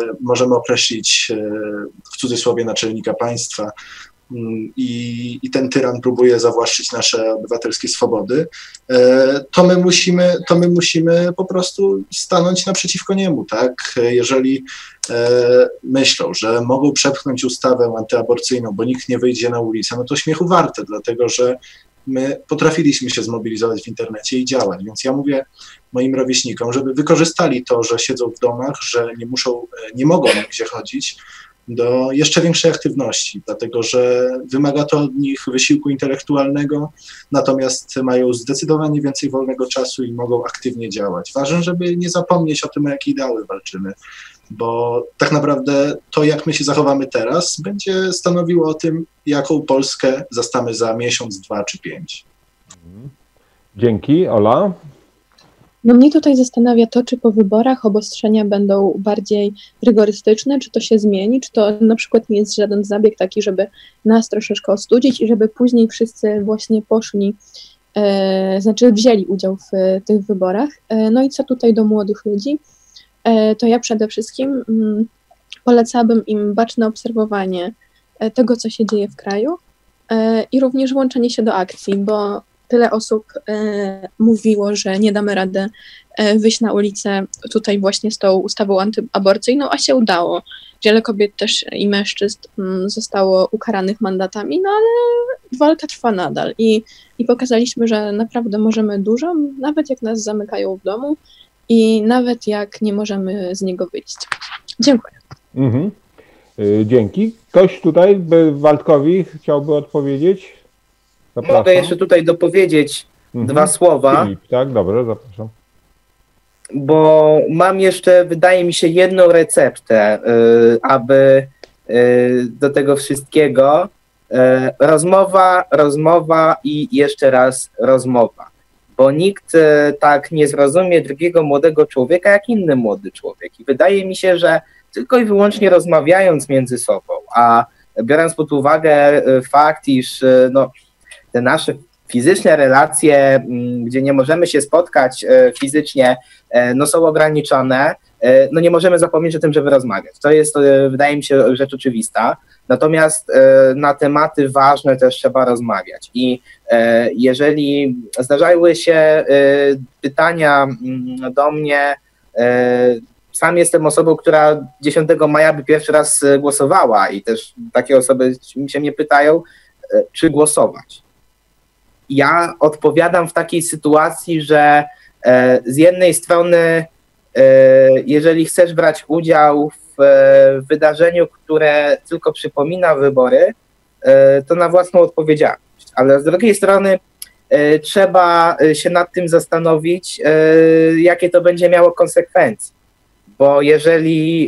w cudzysłowie naczelnika państwa, i ten tyran próbuje zawłaszczyć nasze obywatelskie swobody, to my musimy po prostu stanąć naprzeciwko niemu, tak? Jeżeli myślą, że mogą przepchnąć ustawę antyaborcyjną, bo nikt nie wyjdzie na ulicę, no to śmiechu warte, dlatego że my potrafiliśmy się zmobilizować w internecie i działać, więc ja mówię moim rówieśnikom, żeby wykorzystali to, że siedzą w domach, że nie mogą nigdzie chodzić, do jeszcze większej aktywności, dlatego że wymaga to od nich wysiłku intelektualnego, natomiast mają zdecydowanie więcej wolnego czasu i mogą aktywnie działać. Ważne, żeby nie zapomnieć o tym, o jakie ideały walczymy, bo tak naprawdę to, jak my się zachowamy teraz, będzie stanowiło o tym, jaką Polskę zastamy za miesiąc, 2 czy 5. Dzięki. Ola? No mnie tutaj zastanawia to, czy po wyborach obostrzenia będą bardziej rygorystyczne, czy to się zmieni, czy to na przykład nie jest żaden zabieg taki, żeby nas troszeczkę ostudzić i żeby później wszyscy właśnie poszli, wzięli udział w tych wyborach. No i co tutaj do młodych ludzi, to ja przede wszystkim polecałabym im baczne obserwowanie tego, co się dzieje w kraju i również włączenie się do akcji, bo tyle osób mówiło, że nie damy rady wyjść na ulicę tutaj właśnie z tą ustawą antyaborcyjną, a się udało. Wiele kobiet też i mężczyzn zostało ukaranych mandatami, no ale walka trwa nadal i pokazaliśmy, że naprawdę możemy dużo, nawet jak nas zamykają w domu i nawet jak nie możemy z niego wyjść. Dziękuję. Dzięki. Ktoś tutaj Waldkowi chciałby odpowiedzieć? Zapraszam. Mogę jeszcze tutaj dopowiedzieć 2 słowa. Filip, tak, dobrze, zapraszam. bo mam jeszcze, wydaje mi się, jedną receptę, aby do tego wszystkiego. Rozmowa i jeszcze raz rozmowa, bo nikt tak nie zrozumie drugiego młodego człowieka jak inny młody człowiek. I wydaje mi się, że tylko i wyłącznie rozmawiając między sobą, a biorąc pod uwagę fakt, iż te nasze fizyczne relacje, gdzie nie możemy się spotkać fizycznie, są ograniczone, nie możemy zapomnieć o tym, żeby rozmawiać. To jest, wydaje mi się, rzecz oczywista. Natomiast na tematy ważne też trzeba rozmawiać. I jeżeli zdarzały się pytania do mnie, sam jestem osobą, która 10 maja by pierwszy raz głosowała i też takie osoby się mnie pytają, czy głosować. Ja odpowiadam w takiej sytuacji, że z jednej strony, jeżeli chcesz brać udział w wydarzeniu, które tylko przypomina wybory, to na własną odpowiedzialność. Ale z drugiej strony trzeba się nad tym zastanowić, jakie to będzie miało konsekwencje. Bo jeżeli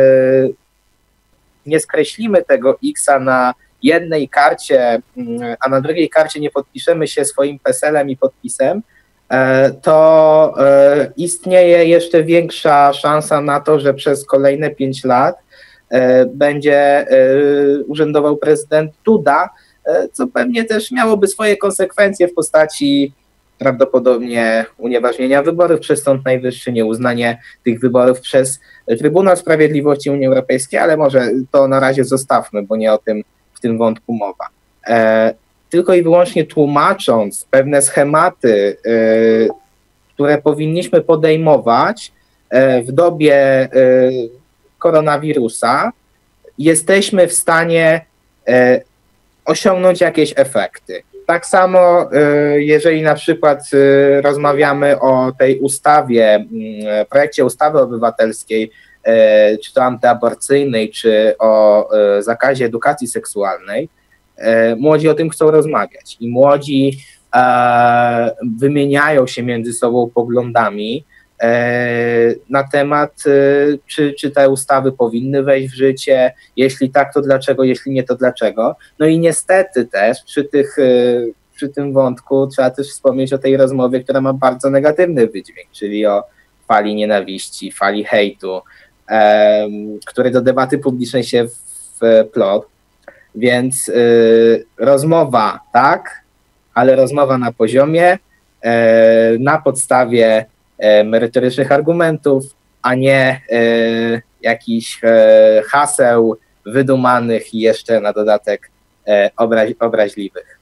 nie skreślimy tego X-a na jednej karcie, a na drugiej karcie nie podpiszemy się swoim PESEL-em i podpisem, to istnieje jeszcze większa szansa na to, że przez kolejne 5 lat będzie urzędował prezydent Duda, co pewnie też miałoby swoje konsekwencje w postaci prawdopodobnie unieważnienia wyborów przez Sąd Najwyższy, nieuznanie tych wyborów przez Trybunał Sprawiedliwości Unii Europejskiej, ale może to na razie zostawmy, bo nie o tym w tym wątku mowa. Tylko i wyłącznie tłumacząc pewne schematy, które powinniśmy podejmować w dobie koronawirusa, jesteśmy w stanie osiągnąć jakieś efekty. Tak samo, jeżeli na przykład rozmawiamy o tej ustawie, projekcie ustawy obywatelskiej, czy to antyaborcyjnej, czy o zakazie edukacji seksualnej, młodzi o tym chcą rozmawiać i młodzi wymieniają się między sobą poglądami na temat, czy te ustawy powinny wejść w życie, jeśli tak, to dlaczego, jeśli nie, to dlaczego. No i niestety też przy tym wątku trzeba też wspomnieć o tej rozmowie, która ma bardzo negatywny wydźwięk, czyli o fali nienawiści, fali hejtu, który do debaty publicznej się wplotł. Więc rozmowa tak, ale rozmowa na poziomie, na podstawie merytorycznych argumentów, a nie jakichś haseł wydumanych i jeszcze na dodatek obraźliwych.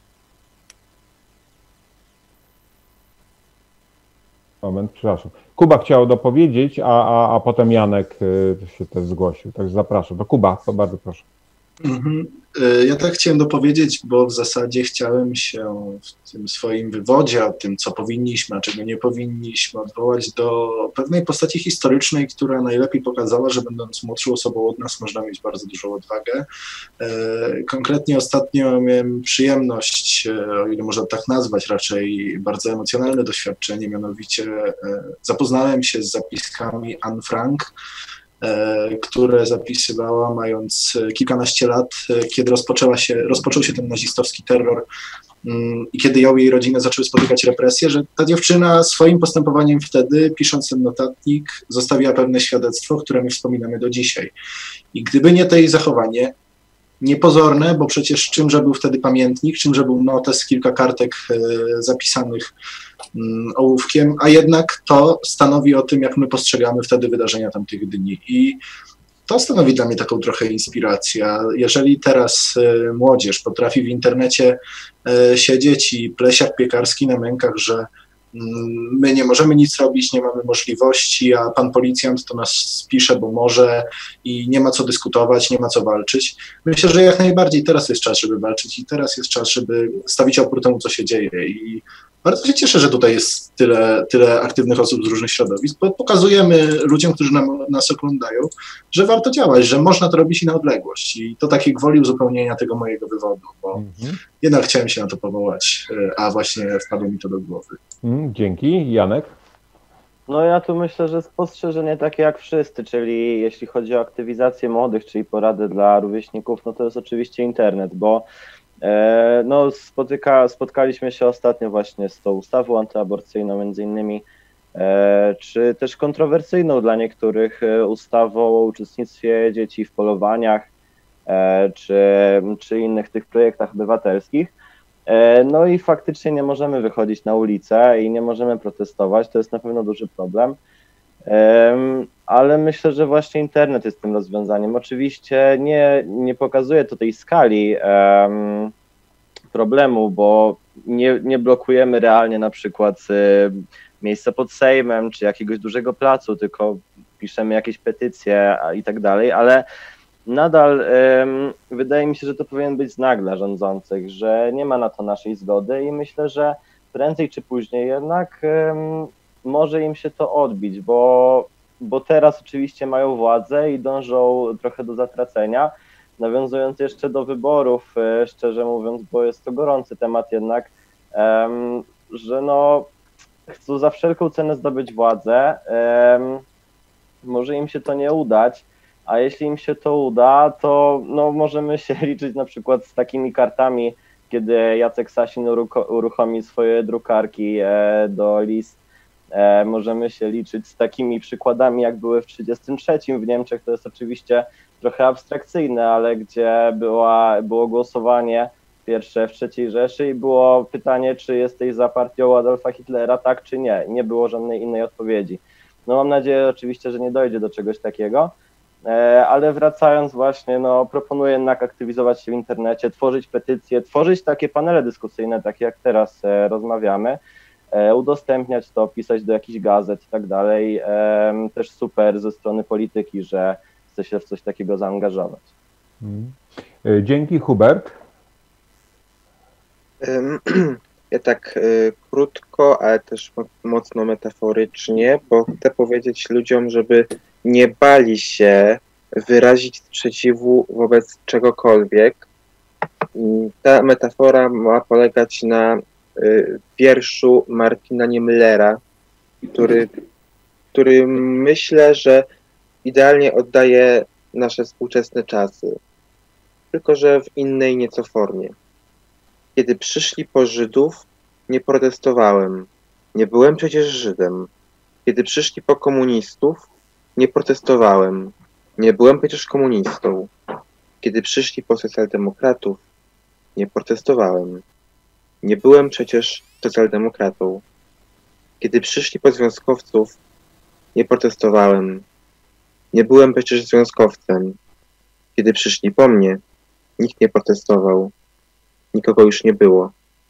Moment, przepraszam. Kuba chciał dopowiedzieć, a potem Janek się też zgłosił, także zapraszam. To Kuba, to bardzo proszę. Ja tak chciałem dopowiedzieć, bo w zasadzie chciałem się w tym swoim wywodzie o tym, co powinniśmy, a czego nie powinniśmy, odwołać do pewnej postaci historycznej, która najlepiej pokazała, że będąc młodszą osobą od nas można mieć bardzo dużą odwagę. Konkretnie ostatnio miałem przyjemność, o ile można tak nazwać, raczej bardzo emocjonalne doświadczenie, mianowicie zapoznałem się z zapiskami Anne Frank, które zapisywała mając kilkanaście lat, kiedy rozpoczął się ten nazistowski terror i kiedy ją i jej rodzinę zaczęły spotykać represje, że ta dziewczyna swoim postępowaniem wtedy, pisząc ten notatnik, zostawiła pewne świadectwo, które my wspominamy do dzisiaj. I gdyby nie to jej zachowanie, niepozorne, bo przecież czymże był wtedy pamiętnik, czymże był notes, kilka kartek zapisanych ołówkiem, a jednak to stanowi o tym, jak my postrzegamy wtedy wydarzenia tamtych dni. I to stanowi dla mnie taką trochę inspirację. Jeżeli teraz młodzież potrafi w internecie siedzieć i pleść jak piekarski na mękach, że my nie możemy nic robić, nie mamy możliwości, a pan policjant to nas spisze, bo może i nie ma co dyskutować, nie ma co walczyć. Myślę, że jak najbardziej teraz jest czas, żeby walczyć i teraz jest czas, żeby stawić opór temu, co się dzieje. I bardzo się cieszę, że tutaj jest tyle aktywnych osób z różnych środowisk, bo pokazujemy ludziom, którzy nas oglądają, że warto działać, że można to robić i na odległość. I to takie gwoli uzupełnienia tego mojego wywodu, bo jednak chciałem się na to powołać, a właśnie wpadło mi to do głowy. Dzięki. Janek? No ja tu myślę, że spostrzeżenie takie jak wszyscy, czyli jeśli chodzi o aktywizację młodych, czyli porady dla rówieśników, no to jest oczywiście internet, bo no spotkaliśmy się ostatnio właśnie z tą ustawą antyaborcyjną między innymi, czy też kontrowersyjną dla niektórych ustawą o uczestnictwie dzieci w polowaniach, czy innych tych projektach obywatelskich. No i faktycznie nie możemy wychodzić na ulicę i nie możemy protestować, to jest na pewno duży problem, ale myślę, że właśnie internet jest tym rozwiązaniem. Oczywiście nie pokazuje to tej skali problemu, bo nie blokujemy realnie na przykład miejsca pod Sejmem czy jakiegoś dużego placu, tylko piszemy jakieś petycje i tak dalej, ale nadal wydaje mi się, że to powinien być znak dla rządzących, że nie ma na to naszej zgody i myślę, że prędzej czy później jednak może im się to odbić, bo teraz oczywiście mają władzę i dążą trochę do zatracenia. Nawiązując jeszcze do wyborów, szczerze mówiąc, bo jest to gorący temat jednak, że no chcą za wszelką cenę zdobyć władzę, może im się to nie udać, a jeśli im się to uda, to no, możemy się liczyć na przykład z takimi kartami, kiedy Jacek Sasin uruchomi swoje drukarki do list. Możemy się liczyć z takimi przykładami, jak były w 1933 w Niemczech. To jest oczywiście trochę abstrakcyjne, ale gdzie było głosowanie pierwsze w III Rzeszy i było pytanie, czy jesteś za partią Adolfa Hitlera, tak czy nie. Nie było żadnej innej odpowiedzi. No mam nadzieję oczywiście, że nie dojdzie do czegoś takiego. Ale wracając właśnie, no proponuję jednak aktywizować się w internecie, tworzyć petycje, tworzyć takie panele dyskusyjne, takie jak teraz rozmawiamy, udostępniać to, pisać do jakichś gazet i tak dalej. Też super ze strony polityki, że chce się w coś takiego zaangażować. Dzięki. Hubert. Ja tak krótko, ale też mocno metaforycznie, bo chcę powiedzieć ludziom, żeby nie bali się wyrazić sprzeciwu wobec czegokolwiek. Ta metafora ma polegać na wierszu Martina Niemöllera, który myślę, że idealnie oddaje nasze współczesne czasy, tylko że w innej nieco formie. Kiedy przyszli po Żydów, nie protestowałem. Nie byłem przecież Żydem. Kiedy przyszli po komunistów, nie protestowałem. Nie byłem przecież komunistą. Kiedy przyszli po socjaldemokratów, nie protestowałem. Nie byłem przecież socjaldemokratą. Kiedy przyszli po związkowców, nie protestowałem. Nie byłem przecież związkowcem. Kiedy przyszli po mnie, nikt nie protestował. Nikogo już nie było.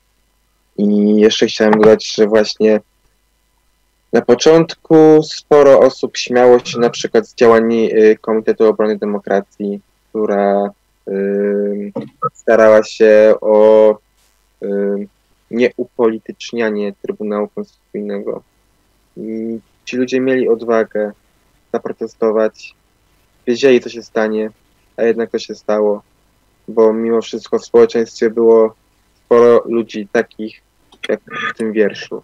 I jeszcze chciałem dodać, że właśnie na początku sporo osób śmiało się na przykład z działań Komitetu Obrony Demokracji, która starała się o nieupolitycznianie Trybunału Konstytucyjnego. I ci ludzie mieli odwagę zaprotestować, wiedzieli, co się stanie, a jednak to się stało, bo mimo wszystko w społeczeństwie było sporo ludzi takich, jak w tym wierszu.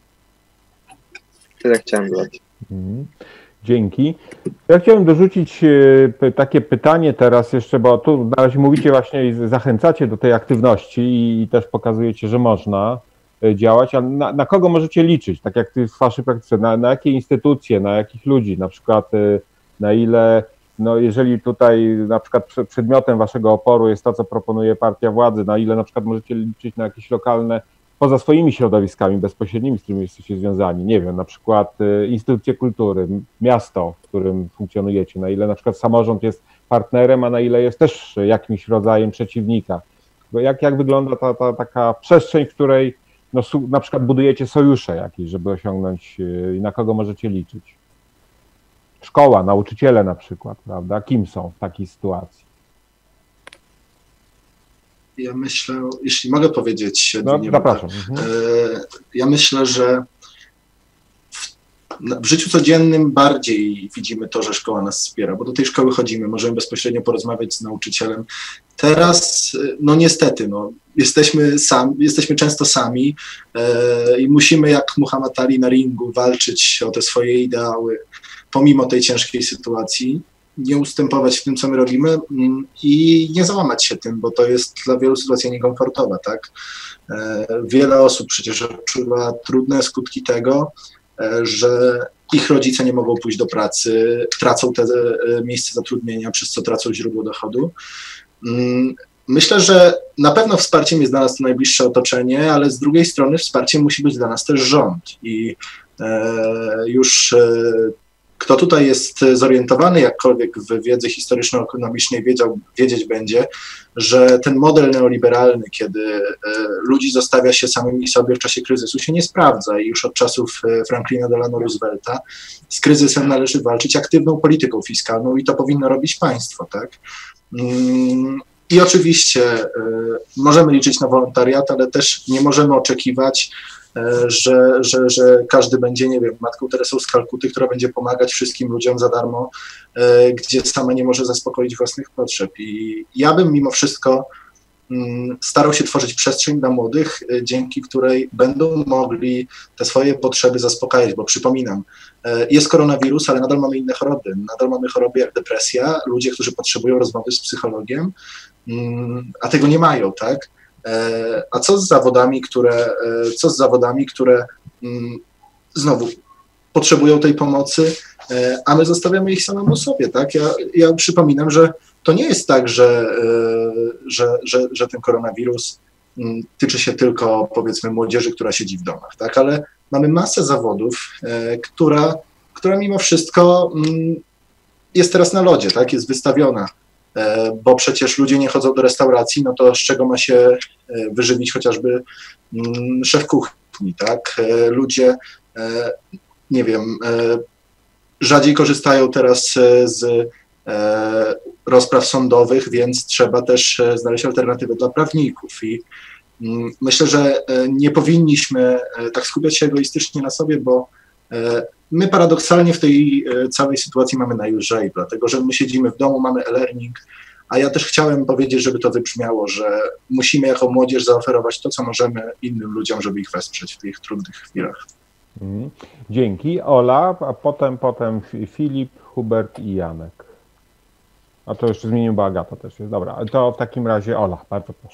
Tyle chciałem dodać. Dzięki. Ja chciałem dorzucić takie pytanie teraz jeszcze, bo tu na razie mówicie właśnie i zachęcacie do tej aktywności i też pokazujecie, że można działać, a na kogo możecie liczyć, tak jak w waszej praktyce, na jakie instytucje, na jakich ludzi, na przykład na ile, no jeżeli tutaj na przykład przedmiotem waszego oporu jest to, co proponuje partia władzy, na ile na przykład możecie liczyć na jakieś lokalne, poza swoimi środowiskami bezpośrednimi, z którymi jesteście związani, nie wiem, na przykład instytucje kultury, miasto, w którym funkcjonujecie, na ile na przykład samorząd jest partnerem, a na ile jest też jakimś rodzajem przeciwnika. Jak wygląda ta taka przestrzeń, w której no, na przykład budujecie sojusze jakieś, żeby osiągnąć i na kogo możecie liczyć? Szkoła, nauczyciele na przykład, prawda? Kim są w takiej sytuacji? Ja myślę, jeśli mogę powiedzieć, no, zapraszam. Ja myślę, że w życiu codziennym bardziej widzimy to, że szkoła nas wspiera, bo do tej szkoły chodzimy, możemy bezpośrednio porozmawiać z nauczycielem. Teraz, no niestety, no, jesteśmy często sami i musimy jak Muhammad Ali na ringu walczyć o te swoje ideały, pomimo tej ciężkiej sytuacji, nie ustępować w tym, co my robimy i nie załamać się tym, bo to jest dla wielu sytuacja niekomfortowa, tak? Wiele osób przecież odczuwa trudne skutki tego, że ich rodzice nie mogą pójść do pracy, tracą te miejsce zatrudnienia, przez co tracą źródło dochodu. Myślę, że na pewno wsparciem jest dla nas to najbliższe otoczenie, ale z drugiej strony wsparciem musi być dla nas też rząd. I już kto tutaj jest zorientowany jakkolwiek w wiedzy historyczno-ekonomicznej wiedzieć będzie, że ten model neoliberalny, kiedy ludzi zostawia się samymi sobie w czasie kryzysu, się nie sprawdza i już od czasów Franklina Delano Roosevelta z kryzysem należy walczyć aktywną polityką fiskalną i to powinno robić państwo, tak? I oczywiście możemy liczyć na wolontariat, ale też nie możemy oczekiwać, że każdy będzie, nie wiem, Matką Teresą z Kalkuty, która będzie pomagać wszystkim ludziom za darmo, gdzie sama nie może zaspokoić własnych potrzeb. I ja bym mimo wszystko starał się tworzyć przestrzeń dla młodych, dzięki której będą mogli te swoje potrzeby zaspokajać, bo przypominam, jest koronawirus, ale nadal mamy inne choroby. Nadal mamy choroby jak depresja, ludzie, którzy potrzebują rozmowy z psychologiem, a tego nie mają, tak? A co z zawodami, które znowu potrzebują tej pomocy, a my zostawiamy ich samemu sobie, tak? Ja przypominam, że to nie jest tak, że ten koronawirus tyczy się tylko, powiedzmy, młodzieży, która siedzi w domach, tak? Ale mamy masę zawodów, która mimo wszystko jest teraz na lodzie, tak? Jest wystawiona, bo przecież ludzie nie chodzą do restauracji, no to z czego ma się wyżywić chociażby szef kuchni, tak? Ludzie, nie wiem, rzadziej korzystają teraz z rozpraw sądowych, więc trzeba też znaleźć alternatywę dla prawników i myślę, że nie powinniśmy tak skupiać się egoistycznie na sobie, bo my paradoksalnie w tej całej sytuacji mamy najlżej, dlatego że my siedzimy w domu, mamy e-learning, a ja też chciałem powiedzieć, żeby to wybrzmiało, że musimy jako młodzież zaoferować to, co możemy innym ludziom, żeby ich wesprzeć w tych trudnych chwilach. Dzięki. Ola, a potem Filip, Hubert i Janek. A to jeszcze zmienił, bo Agata też jest. Dobra, to w takim razie Ola, bardzo proszę.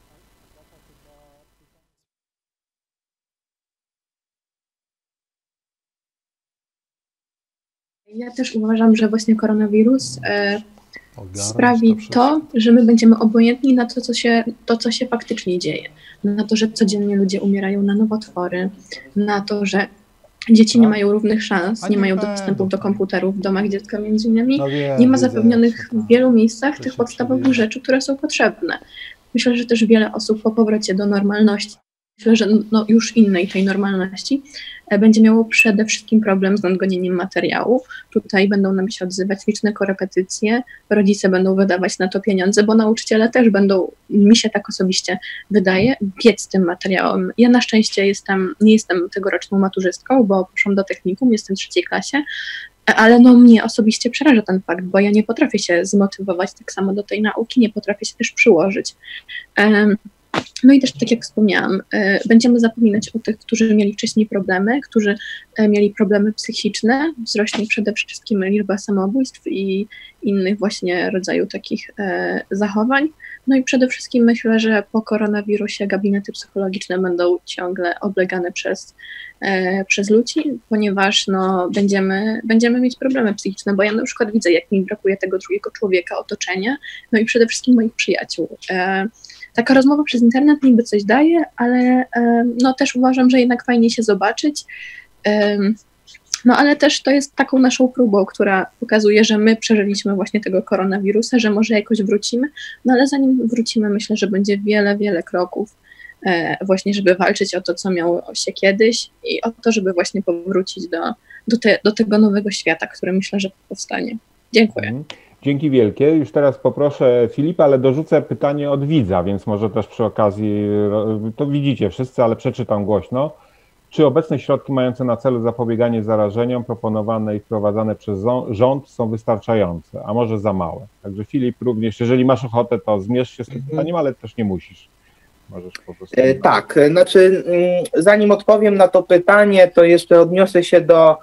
Ja też uważam, że właśnie koronawirus sprawi to, że my będziemy obojętni na to, co się faktycznie dzieje. Na to, że codziennie ludzie umierają na nowotwory, na to, że dzieci nie mają równych szans, nie mają dostępu do komputerów w domach dziecka między innymi, nie ma zapewnionych w wielu miejscach tych podstawowych rzeczy, które są potrzebne. Myślę, że też wiele osób po powrocie do normalności, myślę, że już innej tej normalności, będzie miało przede wszystkim problem z nadgonieniem materiału. Tutaj będą nam się odzywać liczne korepetycje, rodzice będą wydawać na to pieniądze, bo nauczyciele też będą, mi się tak osobiście wydaje, biec z tym materiałem. Ja na szczęście nie jestem tegoroczną maturzystką, bo poszłam do technikum, jestem w 3. klasie, ale mnie osobiście przeraża ten fakt, bo ja nie potrafię się zmotywować tak samo do tej nauki, nie potrafię się też przyłożyć. No i też, tak jak wspomniałam, będziemy zapominać o tych, którzy mieli wcześniej problemy, którzy mieli problemy psychiczne, wzrośnie przede wszystkim liczba samobójstw i innych właśnie rodzaju takich zachowań. No i przede wszystkim myślę, że po koronawirusie gabinety psychologiczne będą ciągle oblegane przez ludzi, ponieważ będziemy mieć problemy psychiczne, bo ja na przykład widzę, jak mi brakuje tego drugiego człowieka, otoczenia, no i przede wszystkim moich przyjaciół. Taka rozmowa przez internet niby coś daje, ale też uważam, że jednak fajnie się zobaczyć. Ale też to jest taką naszą próbą, która pokazuje, że my przeżyliśmy właśnie tego koronawirusa, że może jakoś wrócimy, ale zanim wrócimy, myślę, że będzie wiele, wiele kroków właśnie, żeby walczyć o to, co miało się kiedyś i o to, żeby właśnie powrócić do tego nowego świata, który myślę, że powstanie. Dziękuję. Dzięki wielkie. Już teraz poproszę Filipa, ale dorzucę pytanie od widza, więc może też przy okazji, to widzicie wszyscy, ale przeczytam głośno. Czy obecne środki mające na celu zapobieganie zarażeniom proponowane i wprowadzane przez rząd są wystarczające, a może za małe? Także Filip, również, jeżeli masz ochotę, to zmierz się z tym pytaniem, ale też nie musisz. Możesz po prostu... Tak, znaczy zanim odpowiem na to pytanie, to jeszcze odniosę się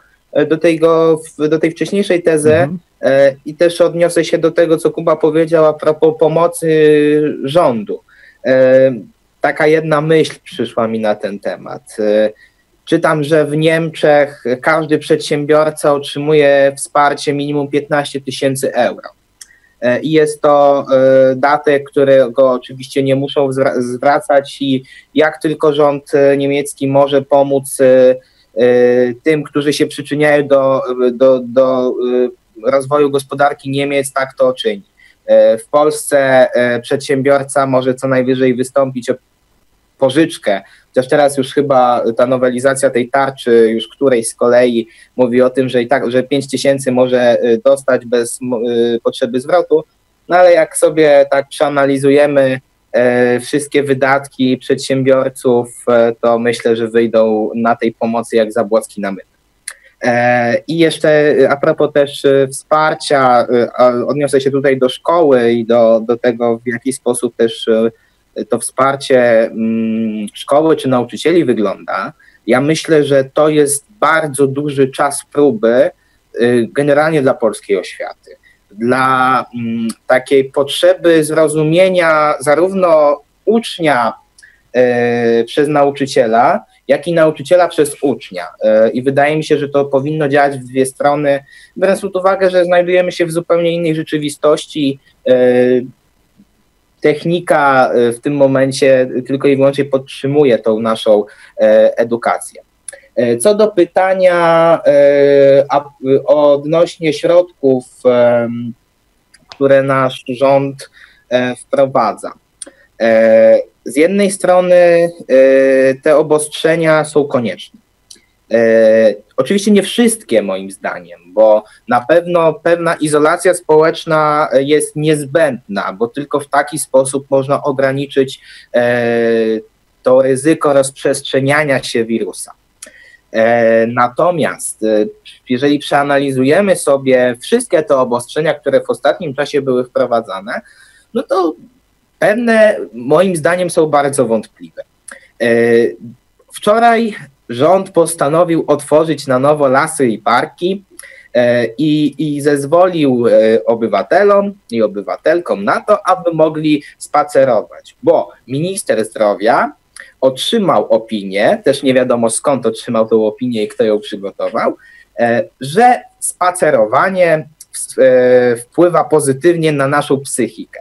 do tej wcześniejszej tezy i też odniosę się do tego, co Kuba powiedział a propos pomocy rządu. Taka jedna myśl przyszła mi na ten temat. Czytam, że w Niemczech każdy przedsiębiorca otrzymuje wsparcie minimum 15 000 euro. I jest to datek, którego oczywiście nie muszą zwracać i jak tylko rząd niemiecki może pomóc tym, którzy się przyczyniają do rozwoju gospodarki Niemiec, tak to czyni. W Polsce przedsiębiorca może co najwyżej wystąpić o pożyczkę, chociaż teraz już chyba ta nowelizacja tej tarczy, już którejś z kolei mówi o tym, że i tak, że 5 000 może dostać bez potrzeby zwrotu, no ale jak sobie tak przeanalizujemy wszystkie wydatki przedsiębiorców, to myślę, że wyjdą na tej pomocy jak Zabłocki na myt. I jeszcze a propos też wsparcia, odniosę się tutaj do szkoły i do tego, w jaki sposób też to wsparcie szkoły czy nauczycieli wygląda. Ja myślę, że to jest bardzo duży czas próby generalnie dla polskiej oświaty. Dla takiej potrzeby zrozumienia zarówno ucznia przez nauczyciela, jak i nauczyciela przez ucznia. I wydaje mi się, że to powinno działać w dwie strony, biorąc pod uwagę, że znajdujemy się w zupełnie innej rzeczywistości. Technika w tym momencie tylko i wyłącznie podtrzymuje tą naszą edukację. Co do pytania odnośnie środków, które nasz rząd wprowadza. Z jednej strony te obostrzenia są konieczne. Oczywiście nie wszystkie moim zdaniem, bo na pewno pewna izolacja społeczna jest niezbędna, bo tylko w taki sposób można ograniczyć to ryzyko rozprzestrzeniania się wirusa. Natomiast jeżeli przeanalizujemy sobie wszystkie te obostrzenia, które w ostatnim czasie były wprowadzane, no to pewne moim zdaniem są bardzo wątpliwe. Wczoraj rząd postanowił otworzyć na nowo lasy i parki i zezwolił obywatelom i obywatelkom na to, aby mogli spacerować, bo minister zdrowia otrzymał opinię, też nie wiadomo skąd otrzymał tę opinię i kto ją przygotował, że spacerowanie wpływa pozytywnie na naszą psychikę.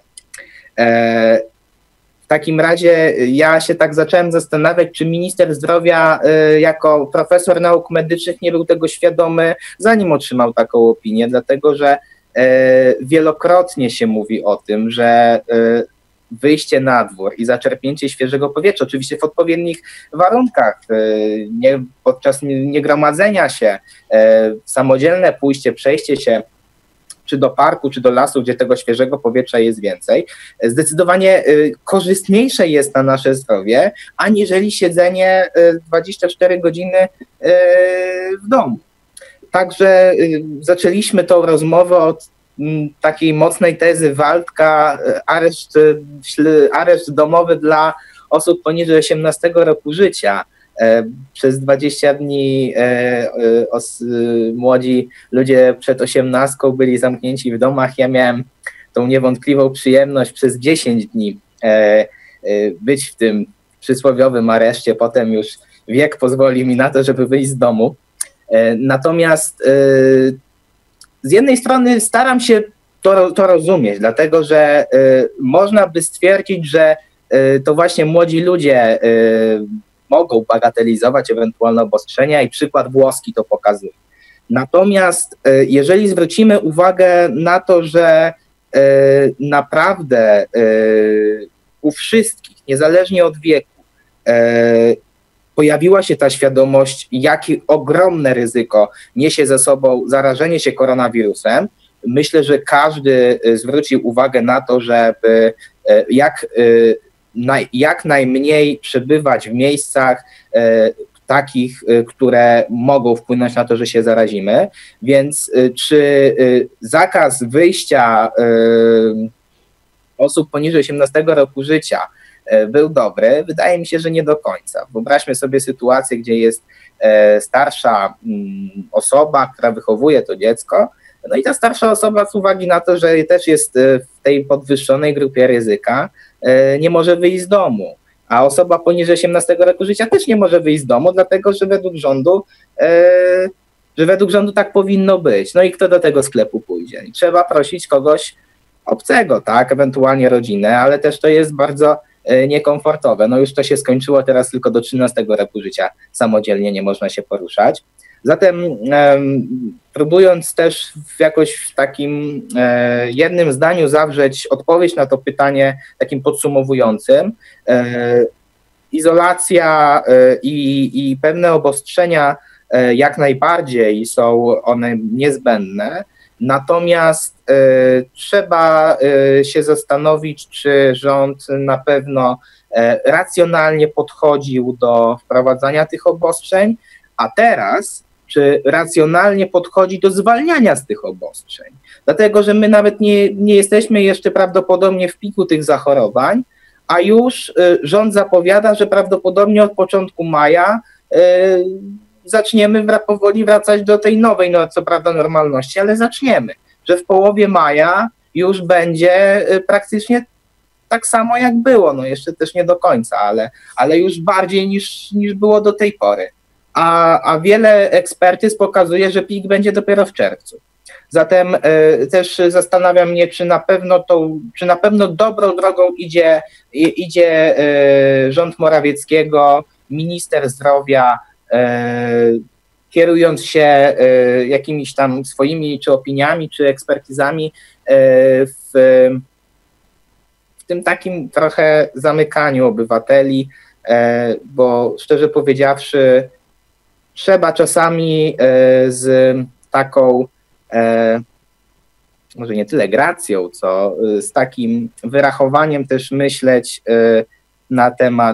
W takim razie ja się tak zacząłem zastanawiać, czy minister zdrowia jako profesor nauk medycznych nie był tego świadomy, zanim otrzymał taką opinię, dlatego że wielokrotnie się mówi o tym, że wyjście na dwór i zaczerpnięcie świeżego powietrza, oczywiście w odpowiednich warunkach, podczas niegromadzenia się, samodzielne pójście, przejście się czy do parku, czy do lasu, gdzie tego świeżego powietrza jest więcej, zdecydowanie korzystniejsze jest na nasze zdrowie, aniżeli siedzenie 24 godziny w domu. Także zaczęliśmy tą rozmowę od takiej mocnej tezy Waldka, areszt domowy dla osób poniżej 18 roku życia. Przez 20 dni młodzi ludzie przed 18 byli zamknięci w domach. Ja miałem tą niewątpliwą przyjemność przez 10 dni być w tym przysłowiowym areszcie. Potem już wiek pozwoli mi na to, żeby wyjść z domu. Natomiast z jednej strony staram się to rozumieć, dlatego że można by stwierdzić, że to właśnie młodzi ludzie mogą bagatelizować ewentualne obostrzenia i przykład włoski to pokazuje. Natomiast jeżeli zwrócimy uwagę na to, że naprawdę u wszystkich, niezależnie od wieku, pojawiła się ta świadomość, jakie ogromne ryzyko niesie ze sobą zarażenie się koronawirusem, myślę, że każdy zwrócił uwagę na to, żeby jak najmniej przebywać w miejscach, takich, które mogą wpłynąć na to, że się zarazimy. Więc czy zakaz wyjścia osób poniżej 18 roku życia był dobry? Wydaje mi się, że nie do końca. Wyobraźmy sobie sytuację, gdzie jest starsza osoba, która wychowuje to dziecko, no i ta starsza osoba z uwagi na to, że też jest w tej podwyższonej grupie ryzyka, nie może wyjść z domu, a osoba poniżej 18 roku życia też nie może wyjść z domu, dlatego że według rządu tak powinno być. No i kto do tego sklepu pójdzie? I trzeba prosić kogoś obcego, tak, ewentualnie rodzinę, ale też to jest bardzo niekomfortowe. No już to się skończyło, teraz tylko do 13 roku życia samodzielnie nie można się poruszać. Zatem próbując też jakoś w takim jednym zdaniu zawrzeć odpowiedź na to pytanie takim podsumowującym, izolacja i pewne obostrzenia jak najbardziej są one niezbędne, natomiast trzeba się zastanowić, czy rząd na pewno racjonalnie podchodził do wprowadzania tych obostrzeń, a teraz czy racjonalnie podchodzi do zwalniania z tych obostrzeń. Dlatego, że my nawet nie jesteśmy jeszcze prawdopodobnie w piku tych zachorowań, a już rząd zapowiada, że prawdopodobnie od początku maja zaczniemy powoli wracać do tej nowej, no co prawda normalności, ale zaczniemy, że w połowie maja już będzie praktycznie tak samo jak było, no jeszcze też nie do końca, ale już bardziej niż było do tej pory. A wiele ekspertyz pokazuje, że pik będzie dopiero w czerwcu. Zatem też zastanawiam mnie, czy na pewno dobrą drogą idzie rząd Morawieckiego, minister zdrowia, kierując się jakimiś tam swoimi czy opiniami, czy ekspertyzami w tym takim trochę zamykaniu obywateli, bo szczerze powiedziawszy, trzeba czasami z taką, może nie tyle gracją, co z takim wyrachowaniem też myśleć na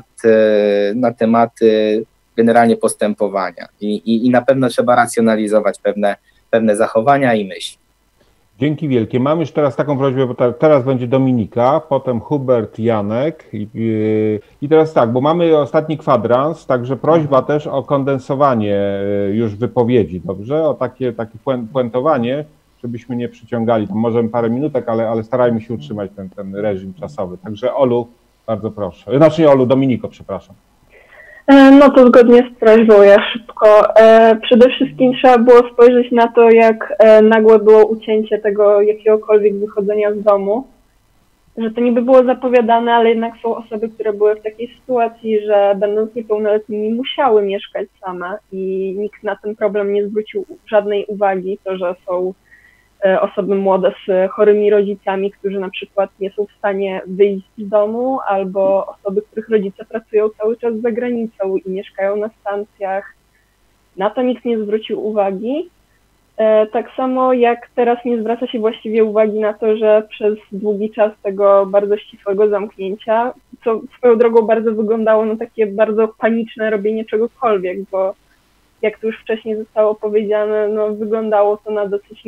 tematy generalnie postępowania i na pewno trzeba racjonalizować pewne zachowania i myśli. Dzięki wielkie. Mam już teraz taką prośbę, bo teraz będzie Dominika, potem Hubert, Janek i teraz tak, bo mamy ostatni kwadrans, także prośba też o kondensowanie już wypowiedzi, dobrze? O takie puentowanie, żebyśmy nie przyciągali. Tam możemy parę minutek, ale starajmy się utrzymać ten reżim czasowy. Także Olu, bardzo proszę. Znaczy nie Olu, Dominiko, przepraszam. No to zgodnie z prośbą, ja szybko. Przede wszystkim trzeba było spojrzeć na to, jak nagłe było ucięcie tego jakiegokolwiek wychodzenia z domu, że to niby było zapowiadane, ale jednak są osoby, które były w takiej sytuacji, że będąc niepełnoletnimi musiały mieszkać same i nikt na ten problem nie zwrócił żadnej uwagi, to że są osoby młode z chorymi rodzicami, którzy na przykład nie są w stanie wyjść z domu, albo osoby, których rodzice pracują cały czas za granicą i mieszkają na stacjach. Na to nikt nie zwrócił uwagi. Tak samo jak teraz nie zwraca się właściwie uwagi na to, że przez długi czas tego bardzo ścisłego zamknięcia, co swoją drogą bardzo wyglądało na takie bardzo paniczne robienie czegokolwiek, bo jak to już wcześniej zostało powiedziane, no wyglądało to na dosyć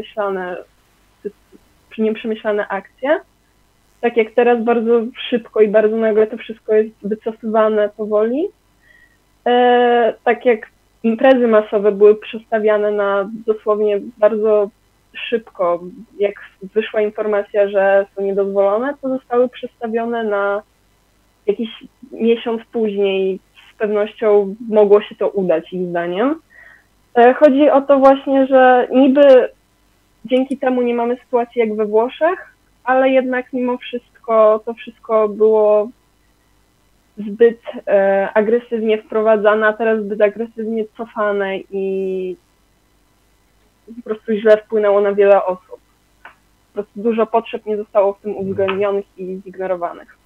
nieprzemyślane akcje. Tak jak teraz bardzo szybko i bardzo nagle to wszystko jest wycofywane powoli. Tak jak imprezy masowe były przestawiane na dosłownie bardzo szybko, jak wyszła informacja, że są niedozwolone, to zostały przestawione na jakiś miesiąc później. Z pewnością mogło się to udać, ich zdaniem. Chodzi o to właśnie, że niby dzięki temu nie mamy sytuacji jak we Włoszech, ale jednak mimo wszystko to wszystko było zbyt agresywnie wprowadzane, a teraz zbyt agresywnie cofane i po prostu źle wpłynęło na wiele osób. Po prostu dużo potrzeb nie zostało w tym uwzględnionych i zignorowanych.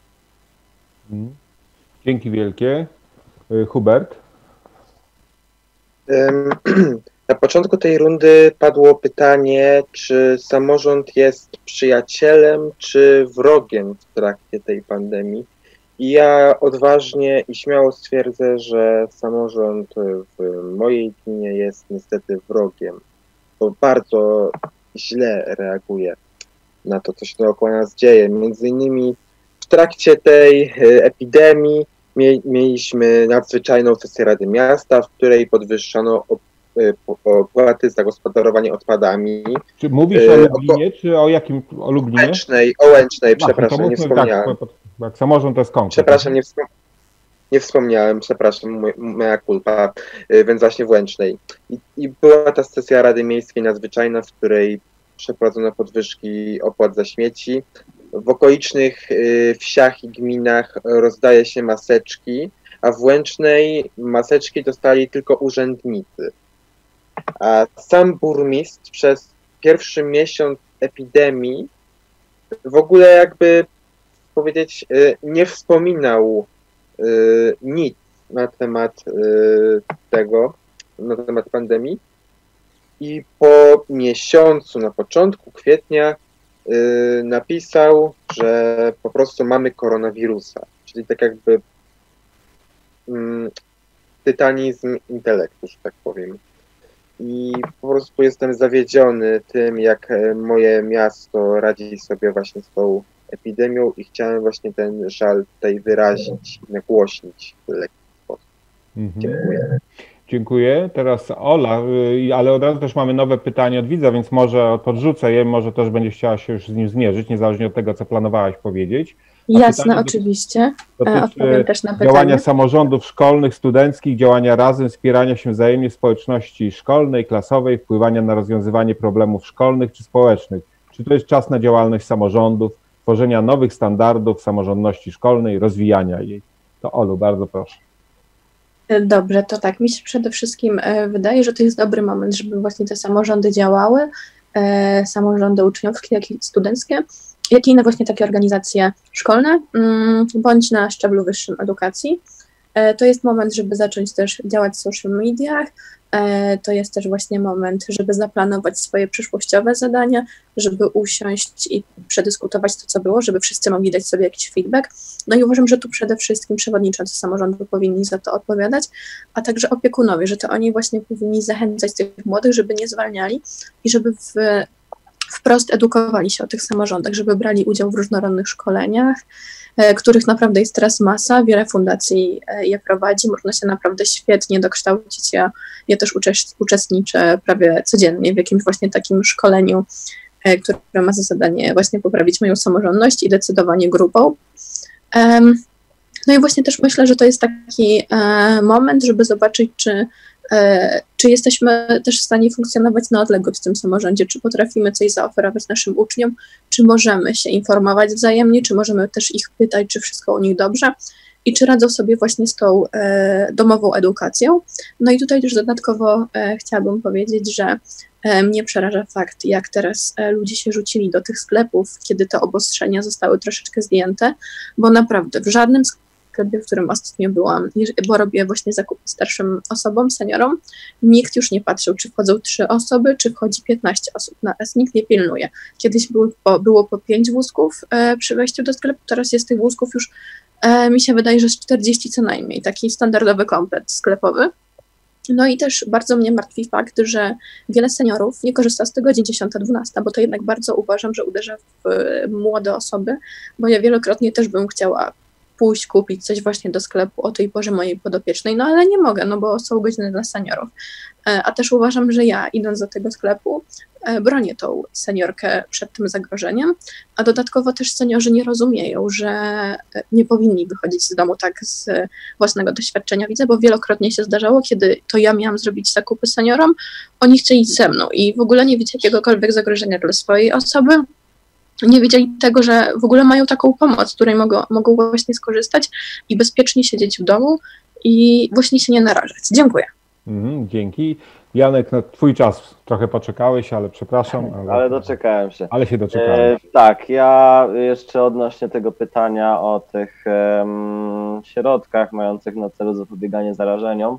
Dzięki wielkie. Hubert? Na początku tej rundy padło pytanie, czy samorząd jest przyjacielem, czy wrogiem w trakcie tej pandemii. I ja odważnie i śmiało stwierdzę, że samorząd w mojej gminie jest niestety wrogiem, bo bardzo źle reaguje na to, co się dookoła nas dzieje. Między innymi w trakcie tej epidemii mieliśmy nadzwyczajną sesję Rady Miasta, w której podwyższono opłaty za gospodarowanie odpadami. Czy mówisz o Lublinie, czy o jakim? O Lublinie? Łęcznej, przepraszam, nie wspomniałem. Tak, samorząd to jest konkret. Przepraszam, nie wspomniałem, przepraszam, mea culpa, więc właśnie w Łęcznej. I była ta sesja Rady Miejskiej nadzwyczajna, w której przeprowadzono podwyżki opłat za śmieci. W okolicznych wsiach i gminach rozdaje się maseczki, a w Łęcznej maseczki dostali tylko urzędnicy. A sam burmistrz przez pierwszy miesiąc epidemii w ogóle jakby powiedzieć nie wspominał nic na temat tego, na temat pandemii. I po miesiącu, na początku kwietnia napisał, że po prostu mamy koronawirusa, czyli tak jakby tytanizm intelektu, że tak powiem. I po prostu jestem zawiedziony tym, jak moje miasto radzi sobie właśnie z tą epidemią i chciałem właśnie ten żal tutaj wyrazić, nagłośnić w lekki sposób. Dziękuję. Dziękuję. Teraz Ola, ale od razu też mamy nowe pytanie od widza, więc może podrzucę je, może też będzie chciała się już z nim zmierzyć, niezależnie od tego, co planowałaś powiedzieć. Jasne, oczywiście. Odpowiem też na pytanie. Działania samorządów szkolnych, studenckich, działania razem, wspierania się wzajemnie w społeczności szkolnej, klasowej, wpływania na rozwiązywanie problemów szkolnych czy społecznych. Czy to jest czas na działalność samorządów, tworzenia nowych standardów samorządności szkolnej, rozwijania jej? To Olu, bardzo proszę. Dobrze, to tak, mi się przede wszystkim wydaje, że to jest dobry moment, żeby właśnie te samorządy działały, samorządy uczniowskie, jak i studenckie, jak i inne właśnie takie organizacje szkolne, bądź na szczeblu wyższym edukacji. To jest moment, żeby zacząć też działać w social mediach, to jest też właśnie moment, żeby zaplanować swoje przyszłościowe zadania, żeby usiąść i przedyskutować to, co było, żeby wszyscy mogli dać sobie jakiś feedback. No i uważam, że tu przede wszystkim przewodniczący samorządu powinni za to odpowiadać, a także opiekunowie, że to oni właśnie powinni zachęcać tych młodych, żeby nie zwalniali i żeby wprost edukowali się o tych samorządach, żeby brali udział w różnorodnych szkoleniach, których naprawdę jest teraz masa, wiele fundacji je prowadzi, można się naprawdę świetnie dokształcić. Ja też uczestniczę prawie codziennie w jakimś właśnie takim szkoleniu, które ma za zadanie właśnie poprawić moją samorządność i decydowanie grupą. No i właśnie też myślę, że to jest taki moment, żeby zobaczyć, czy jesteśmy też w stanie funkcjonować na odległość w tym samorządzie, czy potrafimy coś zaoferować naszym uczniom, czy możemy się informować wzajemnie, czy możemy też ich pytać, czy wszystko u nich dobrze i czy radzą sobie właśnie z tą domową edukacją. No i tutaj też dodatkowo chciałabym powiedzieć, że mnie przeraża fakt, jak teraz ludzie się rzucili do tych sklepów, kiedy te obostrzenia zostały troszeczkę zdjęte, bo naprawdę w żadnym sklepie, w którym ostatnio byłam, bo robię właśnie zakupy starszym osobom, seniorom, nikt już nie patrzył, czy wchodzą 3 osoby, czy wchodzi 15 osób naraz, nikt nie pilnuje. Kiedyś było po 5 wózków przy wejściu do sklepu, teraz jest tych wózków już, mi się wydaje, że z 40 co najmniej, taki standardowy komplet sklepowy. No i też bardzo mnie martwi fakt, że wiele seniorów nie korzysta z godzin 10-12, bo to jednak bardzo uważam, że uderza w młode osoby, bo ja wielokrotnie też bym chciała pójść kupić coś właśnie do sklepu o tej porze mojej podopiecznej, no ale nie mogę, no bo są godziny dla seniorów. A też uważam, że ja, idąc do tego sklepu, bronię tą seniorkę przed tym zagrożeniem, a dodatkowo też seniorzy nie rozumieją, że nie powinni wychodzić z domu tak z własnego doświadczenia widzę, bo wielokrotnie się zdarzało, kiedy to ja miałam zrobić zakupy seniorom, oni chcieli iść ze mną i w ogóle nie widzieli jakiegokolwiek zagrożenia dla swojej osoby, nie wiedzieli tego, że w ogóle mają taką pomoc, z której mogą właśnie skorzystać i bezpiecznie siedzieć w domu i właśnie się nie narażać. Dziękuję. Dzięki. Janek, na twój czas trochę poczekałeś, ale przepraszam. Ale doczekałem się. Ale się doczekałem. Tak, ja jeszcze odnośnie tego pytania o tych środkach mających na celu zapobieganie zarażeniom.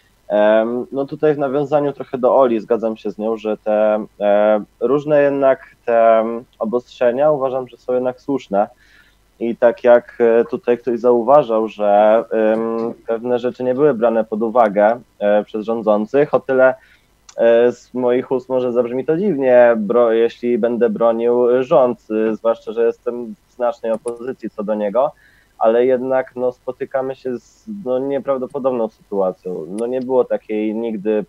No tutaj w nawiązaniu trochę do Oli, zgadzam się z nią, że te różne jednak te obostrzenia uważam, że są jednak słuszne I tak jak tutaj ktoś zauważał, że pewne rzeczy nie były brane pod uwagę przez rządzących, o tyle z moich ust może zabrzmi to dziwnie, jeśli będę bronił rząd, zwłaszcza, że jestem w znacznej opozycji co do niego, ale jednak no, spotykamy się z nieprawdopodobną sytuacją. No, nie było takiej nigdy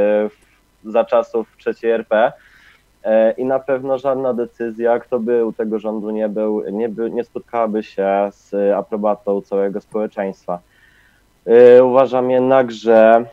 za czasów III RP i na pewno żadna decyzja, kto by u tego rządu nie spotkałaby się z aprobatą całego społeczeństwa. Uważam jednak, że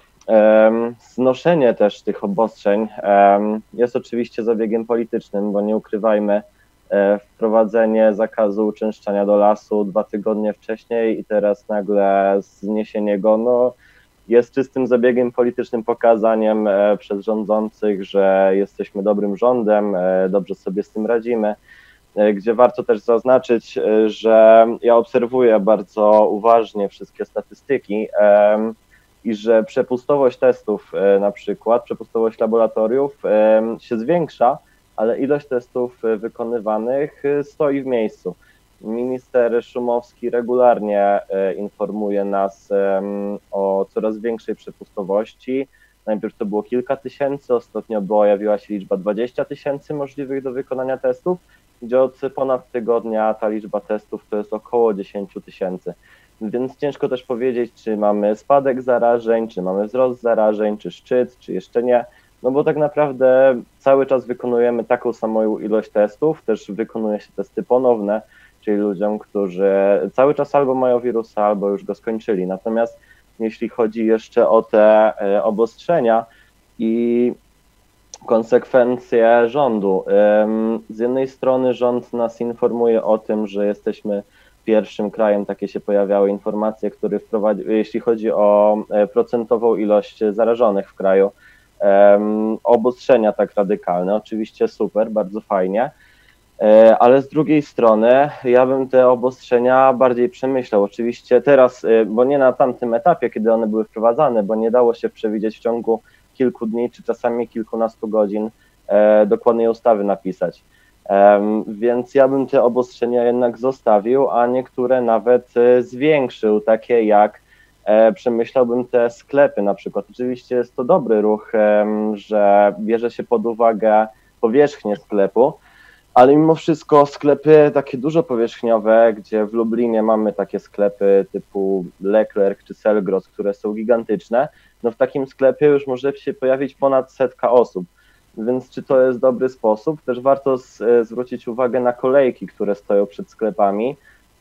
znoszenie też tych obostrzeń jest oczywiście zabiegiem politycznym, bo nie ukrywajmy, wprowadzenie zakazu uczęszczania do lasu 2 tygodnie wcześniej i teraz nagle zniesienie go, no, jest czystym zabiegiem politycznym, pokazaniem przez rządzących, że jesteśmy dobrym rządem, dobrze sobie z tym radzimy, gdzie warto też zaznaczyć, że ja obserwuję bardzo uważnie wszystkie statystyki i że przepustowość testów, na przykład przepustowość laboratoriów się zwiększa, ale ilość testów wykonywanych stoi w miejscu. Minister Szumowski regularnie informuje nas o coraz większej przepustowości. Najpierw to było kilka tysięcy, ostatnio pojawiła się liczba 20 000 możliwych do wykonania testów, gdzie od ponad tygodnia ta liczba testów to jest około 10 000. Więc ciężko też powiedzieć, czy mamy spadek zarażeń, czy mamy wzrost zarażeń, czy szczyt, czy jeszcze nie. No bo tak naprawdę cały czas wykonujemy taką samą ilość testów, też wykonuje się testy ponowne, czyli ludziom, którzy cały czas albo mają wirusa, albo już go skończyli. Natomiast jeśli chodzi jeszcze o te obostrzenia i konsekwencje rządu, z jednej strony rząd nas informuje o tym, że jesteśmy pierwszym krajem, takie się pojawiały informacje, który wprowadził, jeśli chodzi o procentową ilość zarażonych w kraju, obostrzenia tak radykalne, oczywiście super, bardzo fajnie, ale z drugiej strony ja bym te obostrzenia bardziej przemyślał, oczywiście teraz, bo nie na tamtym etapie, kiedy one były wprowadzane, bo nie dało się przewidzieć w ciągu kilku dni, czy czasami kilkunastu godzin dokładnej ustawy napisać. Więc ja bym te obostrzenia jednak zostawił, a niektóre nawet zwiększył, takie jak przemyślałbym te sklepy na przykład. Oczywiście jest to dobry ruch, że bierze się pod uwagę powierzchnię sklepu, ale mimo wszystko sklepy takie dużo powierzchniowe, gdzie w Lublinie mamy takie sklepy typu Leclerc czy Selgros, które są gigantyczne, no w takim sklepie już może się pojawić ponad 100 osób. Więc czy to jest dobry sposób? Też warto zwrócić uwagę na kolejki, które stoją przed sklepami.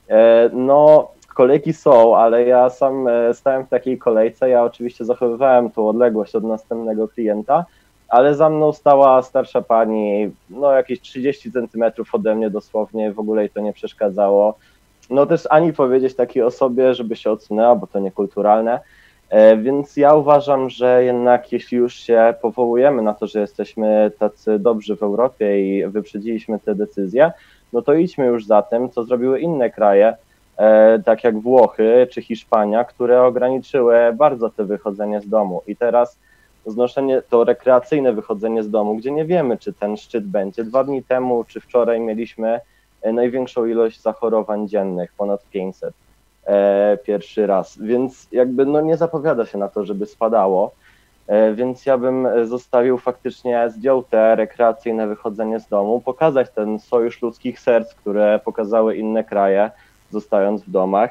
No, kolejki są, ale ja sam stałem w takiej kolejce, ja oczywiście zachowywałem tą odległość od następnego klienta, ale za mną stała starsza pani, no jakieś 30 centymetrów ode mnie dosłownie, w ogóle jej to nie przeszkadzało. No też ani powiedzieć takiej osobie, żeby się odsunęła, bo to niekulturalne. Więc ja uważam, że jednak jeśli już się powołujemy na to, że jesteśmy tacy dobrzy w Europie i wyprzedziliśmy te decyzje, no to idźmy już za tym, co zrobiły inne kraje, tak jak Włochy czy Hiszpania, które ograniczyły bardzo te wychodzenie z domu. I teraz znoszenie, to rekreacyjne wychodzenie z domu, gdzie nie wiemy, czy ten szczyt będzie. 2 dni temu czy wczoraj mieliśmy największą ilość zachorowań dziennych, ponad 500. Pierwszy raz, więc jakby no nie zapowiada się na to, żeby spadało, więc ja bym zostawił faktycznie, zdjął te rekreacyjne wychodzenie z domu, pokazać ten sojusz ludzkich serc, które pokazały inne kraje, zostając w domach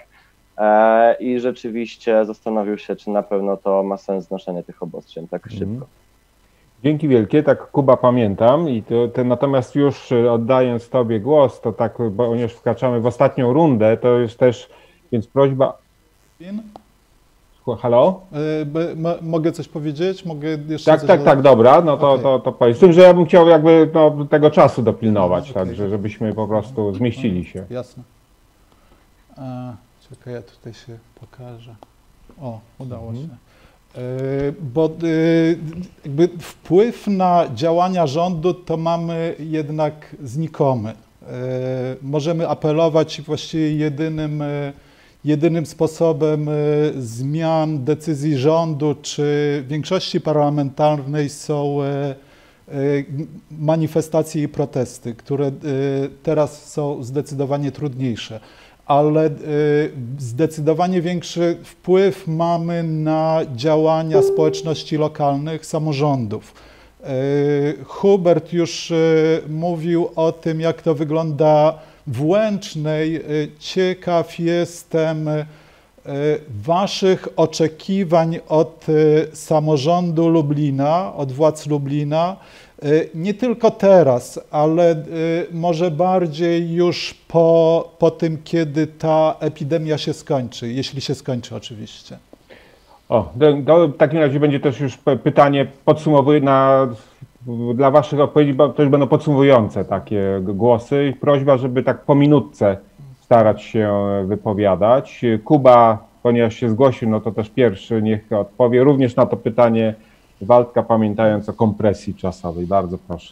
i rzeczywiście zastanowił się, czy na pewno to ma sens znoszenie tych obostrzeń tak szybko. Dzięki wielkie, tak Kuba pamiętam i natomiast już oddając Tobie głos, to tak, bo już wkraczamy w ostatnią rundę, to jest też, więc prośba... Halo? Mogę coś powiedzieć? Mogę jeszcze tak, dobra, no to powiedz. Z tym, że ja bym chciał jakby tego czasu dopilnować, także żebyśmy po prostu zmieścili się. Jasne. Czekaj, ja tutaj się pokażę. O, udało się. Bo jakby wpływ na działania rządu to mamy jednak znikomy. Możemy apelować i właściwie jedynym sposobem zmian decyzji rządu czy większości parlamentarnej są manifestacje i protesty, które teraz są zdecydowanie trudniejsze. ale zdecydowanie większy wpływ mamy na działania społeczności lokalnych, samorządów. Hubert już mówił o tym, jak to wygląda w Łęcznej. Ciekaw jestem waszych oczekiwań od samorządu Lublina, od władz Lublina, nie tylko teraz, ale może bardziej już po tym, kiedy ta epidemia się skończy, jeśli się skończy oczywiście. W takim razie będzie też już pytanie dla waszych odpowiedzi, bo też będą podsumowujące takie głosy i prośba, żeby tak po minutce starać się wypowiadać. Kuba, ponieważ się zgłosił, no to też pierwszy niech odpowie również na to pytanie Waldka, pamiętając o kompresji czasowej. Bardzo proszę.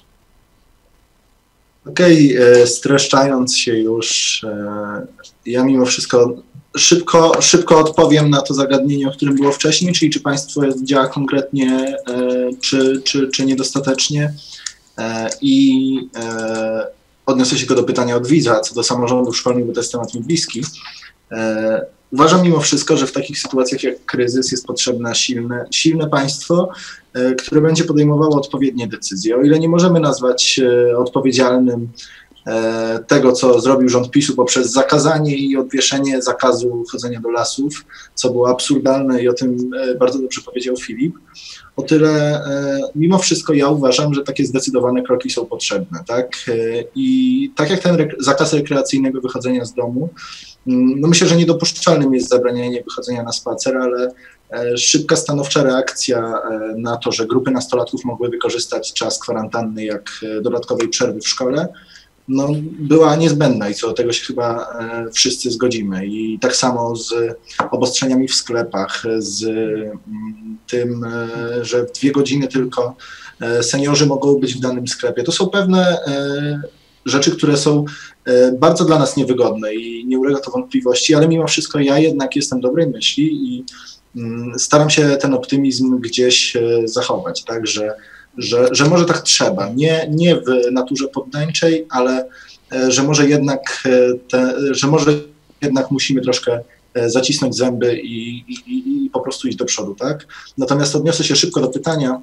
Okej, streszczając się już, ja mimo wszystko szybko odpowiem na to zagadnienie, o którym było wcześniej, czyli czy państwo działa konkretnie, czy niedostatecznie. I odniosę się do pytania od widza, co do samorządów szkolnych, bo to jest temat mi bliski. Uważam mimo wszystko, że w takich sytuacjach jak kryzys jest potrzebne silne państwo, które będzie podejmowało odpowiednie decyzje. O ile nie możemy nazwać odpowiedzialnym tego, co zrobił rząd PiS-u poprzez zakazanie i odwieszenie zakazu chodzenia do lasów, co było absurdalne i o tym bardzo dobrze powiedział Filip, o tyle mimo wszystko ja uważam, że takie zdecydowane kroki są potrzebne, tak? I tak jak ten zakaz rekreacyjnego wychodzenia z domu, no myślę, że niedopuszczalnym jest zabranianie wychodzenia na spacer, ale szybka, stanowcza reakcja na to, że grupy nastolatków mogły wykorzystać czas kwarantanny jak dodatkowej przerwy w szkole, no, była niezbędna i co do tego się chyba wszyscy zgodzimy. I tak samo z obostrzeniami w sklepach, z tym, że 2 godziny tylko seniorzy mogą być w danym sklepie. To są pewne rzeczy, które są bardzo dla nas niewygodne i nie ulega to wątpliwości, ale mimo wszystko ja jednak jestem dobrej myśli i staram się ten optymizm gdzieś zachować, tak, że może tak trzeba, nie w naturze poddańczej, ale że może jednak musimy troszkę zacisnąć zęby i po prostu iść do przodu, tak? Natomiast odniosę się szybko do pytania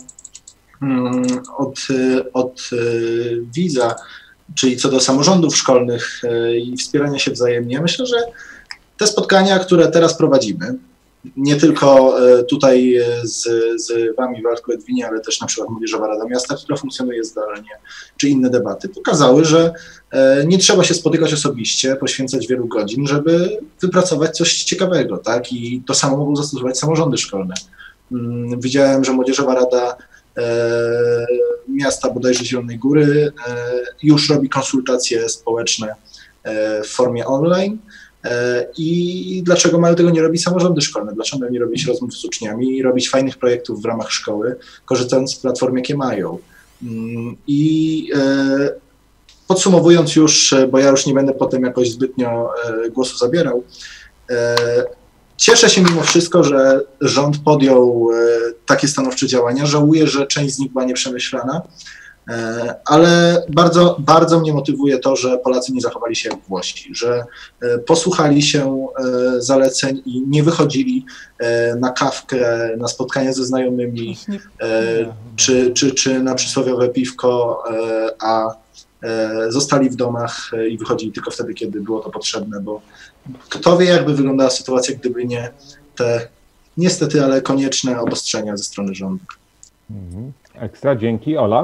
od widza, czyli co do samorządów szkolnych i wspierania się wzajemnie. Myślę, że te spotkania, które teraz prowadzimy, nie tylko tutaj z wami, Waldku, Edwinie, ale też na przykład Młodzieżowa Rada Miasta, która funkcjonuje zdalnie, czy inne debaty, pokazały, że nie trzeba się spotykać osobiście, poświęcać wielu godzin, żeby wypracować coś ciekawego, tak? I to samo mogą zastosować samorządy szkolne. Widziałem, że Młodzieżowa Rada Miasta bodajże Zielonej Góry już robi konsultacje społeczne w formie online. I dlaczego mają tego nie robić samorządy szkolne? Dlaczego nie robić rozmów z uczniami i robić fajnych projektów w ramach szkoły, korzystając z platform, jakie mają? I podsumowując już, bo ja już nie będę potem jakoś zbytnio głosu zabierał, cieszę się mimo wszystko, że rząd podjął takie stanowcze działania. Żałuję, że część z nich była nieprzemyślana, ale bardzo, bardzo mnie motywuje to, że Polacy nie zachowali się jak Włosi, że posłuchali się zaleceń i nie wychodzili na kawkę, na spotkania ze znajomymi, czy na przysłowiowe piwko, a zostali w domach i wychodzili tylko wtedy, kiedy było to potrzebne, bo kto wie, jakby wyglądała sytuacja, gdyby nie te niestety, ale konieczne obostrzenia ze strony rządu. Ekstra, dzięki. Ola?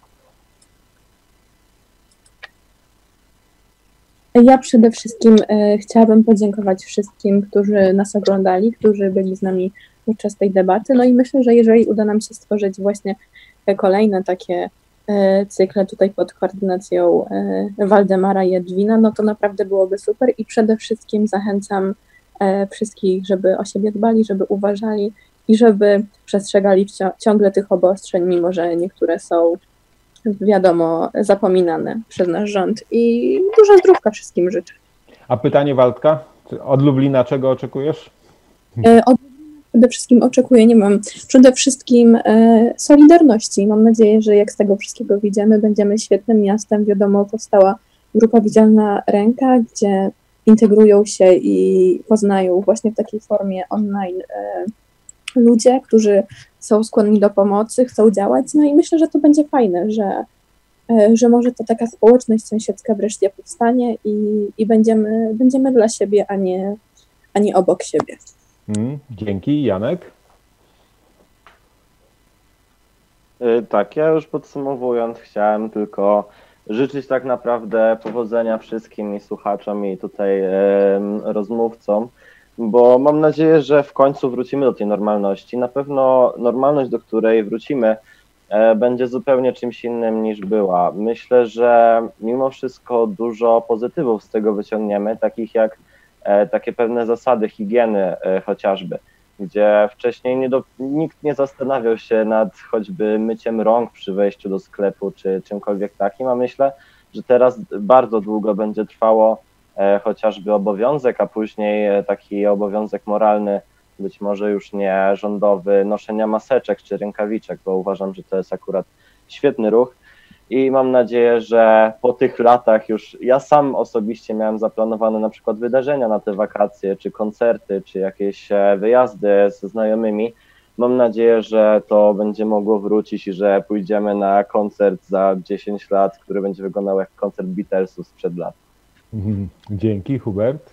Ja przede wszystkim chciałabym podziękować wszystkim, którzy nas oglądali, którzy byli z nami podczas tej debaty. No i myślę, że jeżeli uda nam się stworzyć właśnie kolejne takie cykle tutaj pod koordynacją Waldemara i Edwina, no to naprawdę byłoby super i przede wszystkim zachęcam wszystkich, żeby o siebie dbali, żeby uważali i żeby przestrzegali ciągle tych obostrzeń, mimo że niektóre są, wiadomo, zapominane przez nasz rząd i dużo zdrówka wszystkim życzę. A pytanie Waldka, od Lublina czego oczekujesz? Od przede wszystkim oczekuję, nie wiem, przede wszystkim solidarności. Mam nadzieję, że jak z tego wszystkiego wyjdziemy, będziemy świetnym miastem. Wiadomo, powstała grupa Widzialna Ręka, gdzie integrują się i poznają właśnie w takiej formie online ludzie, którzy są skłonni do pomocy, chcą działać. No i myślę, że to będzie fajne, że może to taka społeczność sąsiedzka wreszcie powstanie i będziemy dla siebie, a nie obok siebie. Dzięki. Janek? Tak, ja już podsumowując chciałem tylko życzyć tak naprawdę powodzenia wszystkim i słuchaczom i tutaj rozmówcom, bo mam nadzieję, że w końcu wrócimy do tej normalności. Na pewno normalność, do której wrócimy, będzie zupełnie czymś innym niż była. Myślę, że mimo wszystko dużo pozytywów z tego wyciągniemy, takich jak takie pewne zasady higieny chociażby, gdzie wcześniej nikt nie zastanawiał się nad choćby myciem rąk przy wejściu do sklepu czy czymkolwiek takim, a myślę, że teraz bardzo długo będzie trwało chociażby obowiązek, a później taki obowiązek moralny, być może już nie rządowy, noszenia maseczek czy rękawiczek, bo uważam, że to jest akurat świetny ruch i mam nadzieję, że po tych latach już ja sam osobiście miałem zaplanowane na przykład wydarzenia na te wakacje, czy koncerty, czy jakieś wyjazdy ze znajomymi. Mam nadzieję, że to będzie mogło wrócić i że pójdziemy na koncert za 10 lat, który będzie wyglądał jak koncert Beatlesów sprzed lat. Dzięki. Hubert?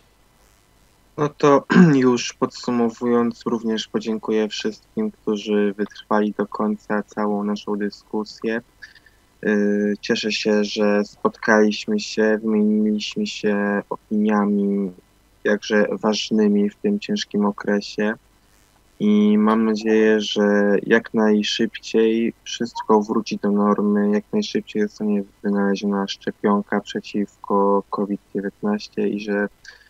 No to już podsumowując, również podziękuję wszystkim, którzy wytrwali do końca całą naszą dyskusję. Cieszę się, że spotkaliśmy się, wymieniliśmy się opiniami jakże ważnymi w tym ciężkim okresie i mam nadzieję, że jak najszybciej wszystko wróci do normy, jak najszybciej zostanie wynaleziona szczepionka przeciwko COVID-19 i że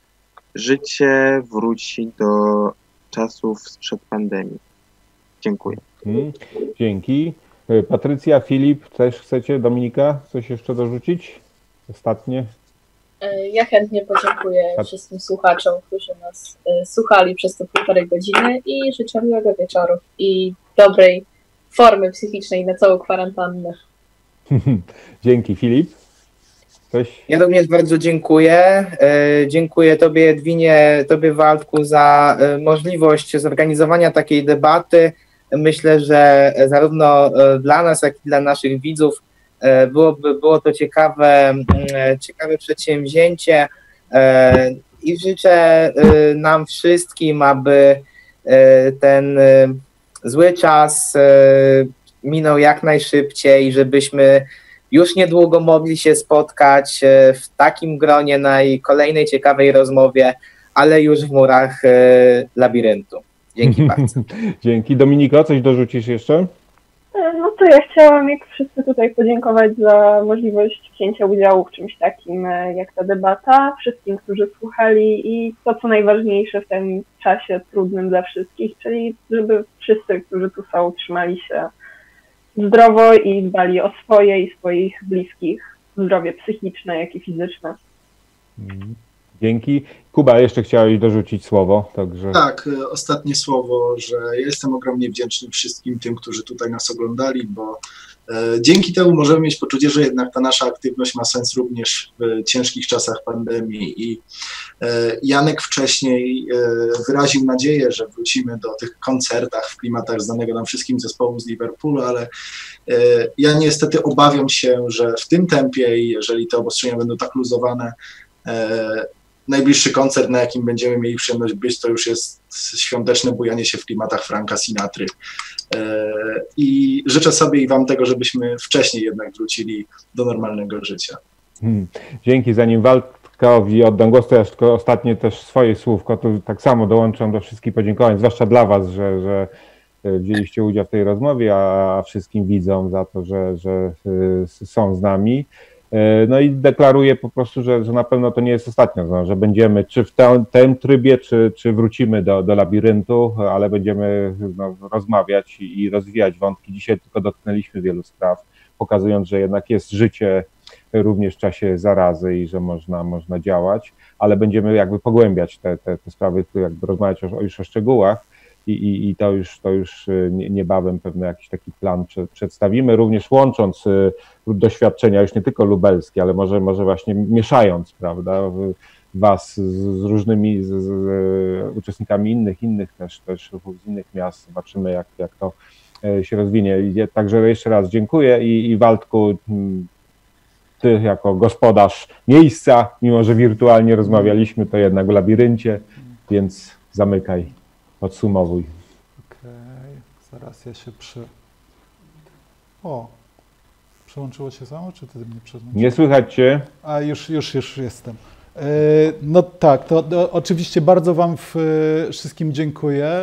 życie wróci do czasów sprzed pandemii. Dziękuję. Dzięki. Patrycja, Filip, też chcecie? Dominika, coś jeszcze dorzucić? Ostatnie? Ja chętnie podziękuję wszystkim słuchaczom, którzy nas słuchali przez te 1,5 godziny i życzę miłego wieczoru i dobrej formy psychicznej na całą kwarantannę. Dzięki. Filip? Coś? Ja również bardzo dziękuję. Dziękuję Tobie, Edwinie, Tobie, Waldku, za możliwość zorganizowania takiej debaty. Myślę, że zarówno dla nas, jak i dla naszych widzów było to ciekawe przedsięwzięcie i życzę nam wszystkim, aby ten zły czas minął jak najszybciej, żebyśmy już niedługo mogli się spotkać w takim gronie na kolejnej ciekawej rozmowie, ale już w murach labiryntu. Dzięki bardzo. Dzięki. Dominiko, coś dorzucisz jeszcze? No to ja chciałam, jak wszyscy tutaj, podziękować za możliwość wzięcia udziału w czymś takim jak ta debata, wszystkim, którzy słuchali i to, co najważniejsze w tym czasie trudnym dla wszystkich, czyli żeby wszyscy, którzy tu są, trzymali się zdrowo i dbali o swoje i swoich bliskich, zdrowie psychiczne, jak i fizyczne. Dzięki. Kuba, jeszcze chciałeś dorzucić słowo. Także... Tak, ostatnie słowo, że ja jestem ogromnie wdzięczny wszystkim tym, którzy tutaj nas oglądali, bo dzięki temu możemy mieć poczucie, że jednak ta nasza aktywność ma sens również w ciężkich czasach pandemii i Janek wcześniej wyraził nadzieję, że wrócimy do tych koncertach w klimatach znanego nam wszystkim zespołu z Liverpoolu, ale ja niestety obawiam się, że w tym tempie i jeżeli te obostrzenia będą tak luzowane, najbliższy koncert, na jakim będziemy mieli przyjemność być, to już jest świąteczne bujanie się w klimatach Franka Sinatry. I życzę sobie i Wam tego, żebyśmy wcześniej jednak wrócili do normalnego życia. Dzięki. Zanim Waldkowi oddam głos, to ja tylko ostatnie też swoje słówko, to tak samo dołączam do wszystkich podziękowań, zwłaszcza dla Was, że wzięliście udział w tej rozmowie, a wszystkim widzom za to, że są z nami. No i deklaruję po prostu, że na pewno to nie jest ostatnia, że będziemy czy w tym trybie, czy wrócimy do labiryntu, ale będziemy rozmawiać i rozwijać wątki. Dzisiaj tylko dotknęliśmy wielu spraw, pokazując, że jednak jest życie również w czasie zarazy i że można działać, ale będziemy jakby pogłębiać te sprawy, jakby rozmawiać już o szczegółach. I to już niebawem pewnie jakiś taki plan przedstawimy, również łącząc doświadczenia już nie tylko lubelskie, ale może właśnie mieszając, prawda, was z różnymi uczestnikami innych też ruchów z innych miast. Zobaczymy, jak to się rozwinie. Także jeszcze raz dziękuję i Waldku, ty jako gospodarz miejsca, mimo że wirtualnie rozmawialiśmy, to jednak w labiryncie, więc zamykaj, podsumowuj. Okej, zaraz ja się O, przełączyło się samo, czy ty mnie przełączyłeś? Nie słychać cię. A już jestem. No tak, to oczywiście bardzo wam wszystkim dziękuję.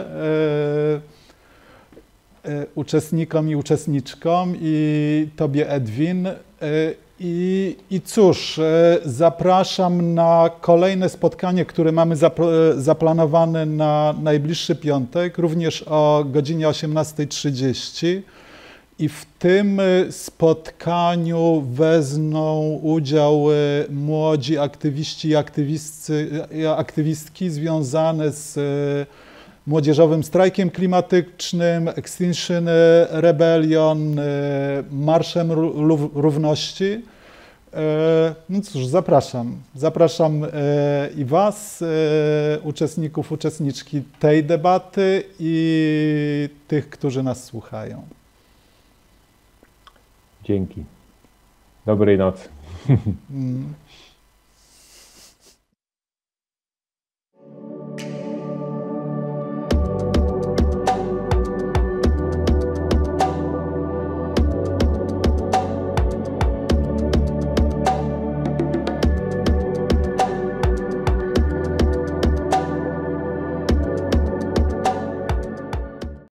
Uczestnikom i uczestniczkom i tobie, Edwin. I cóż, zapraszam na kolejne spotkanie, które mamy zaplanowane na najbliższy piątek, również o godzinie 18:30. I w tym spotkaniu wezmą udział młodzi aktywiści i aktywistki związane z młodzieżowym strajkiem klimatycznym, Extinction Rebellion, Marszem Równości. No cóż, zapraszam i was, uczestników, uczestniczki tej debaty i tych, którzy nas słuchają. Dzięki. Dobrej nocy.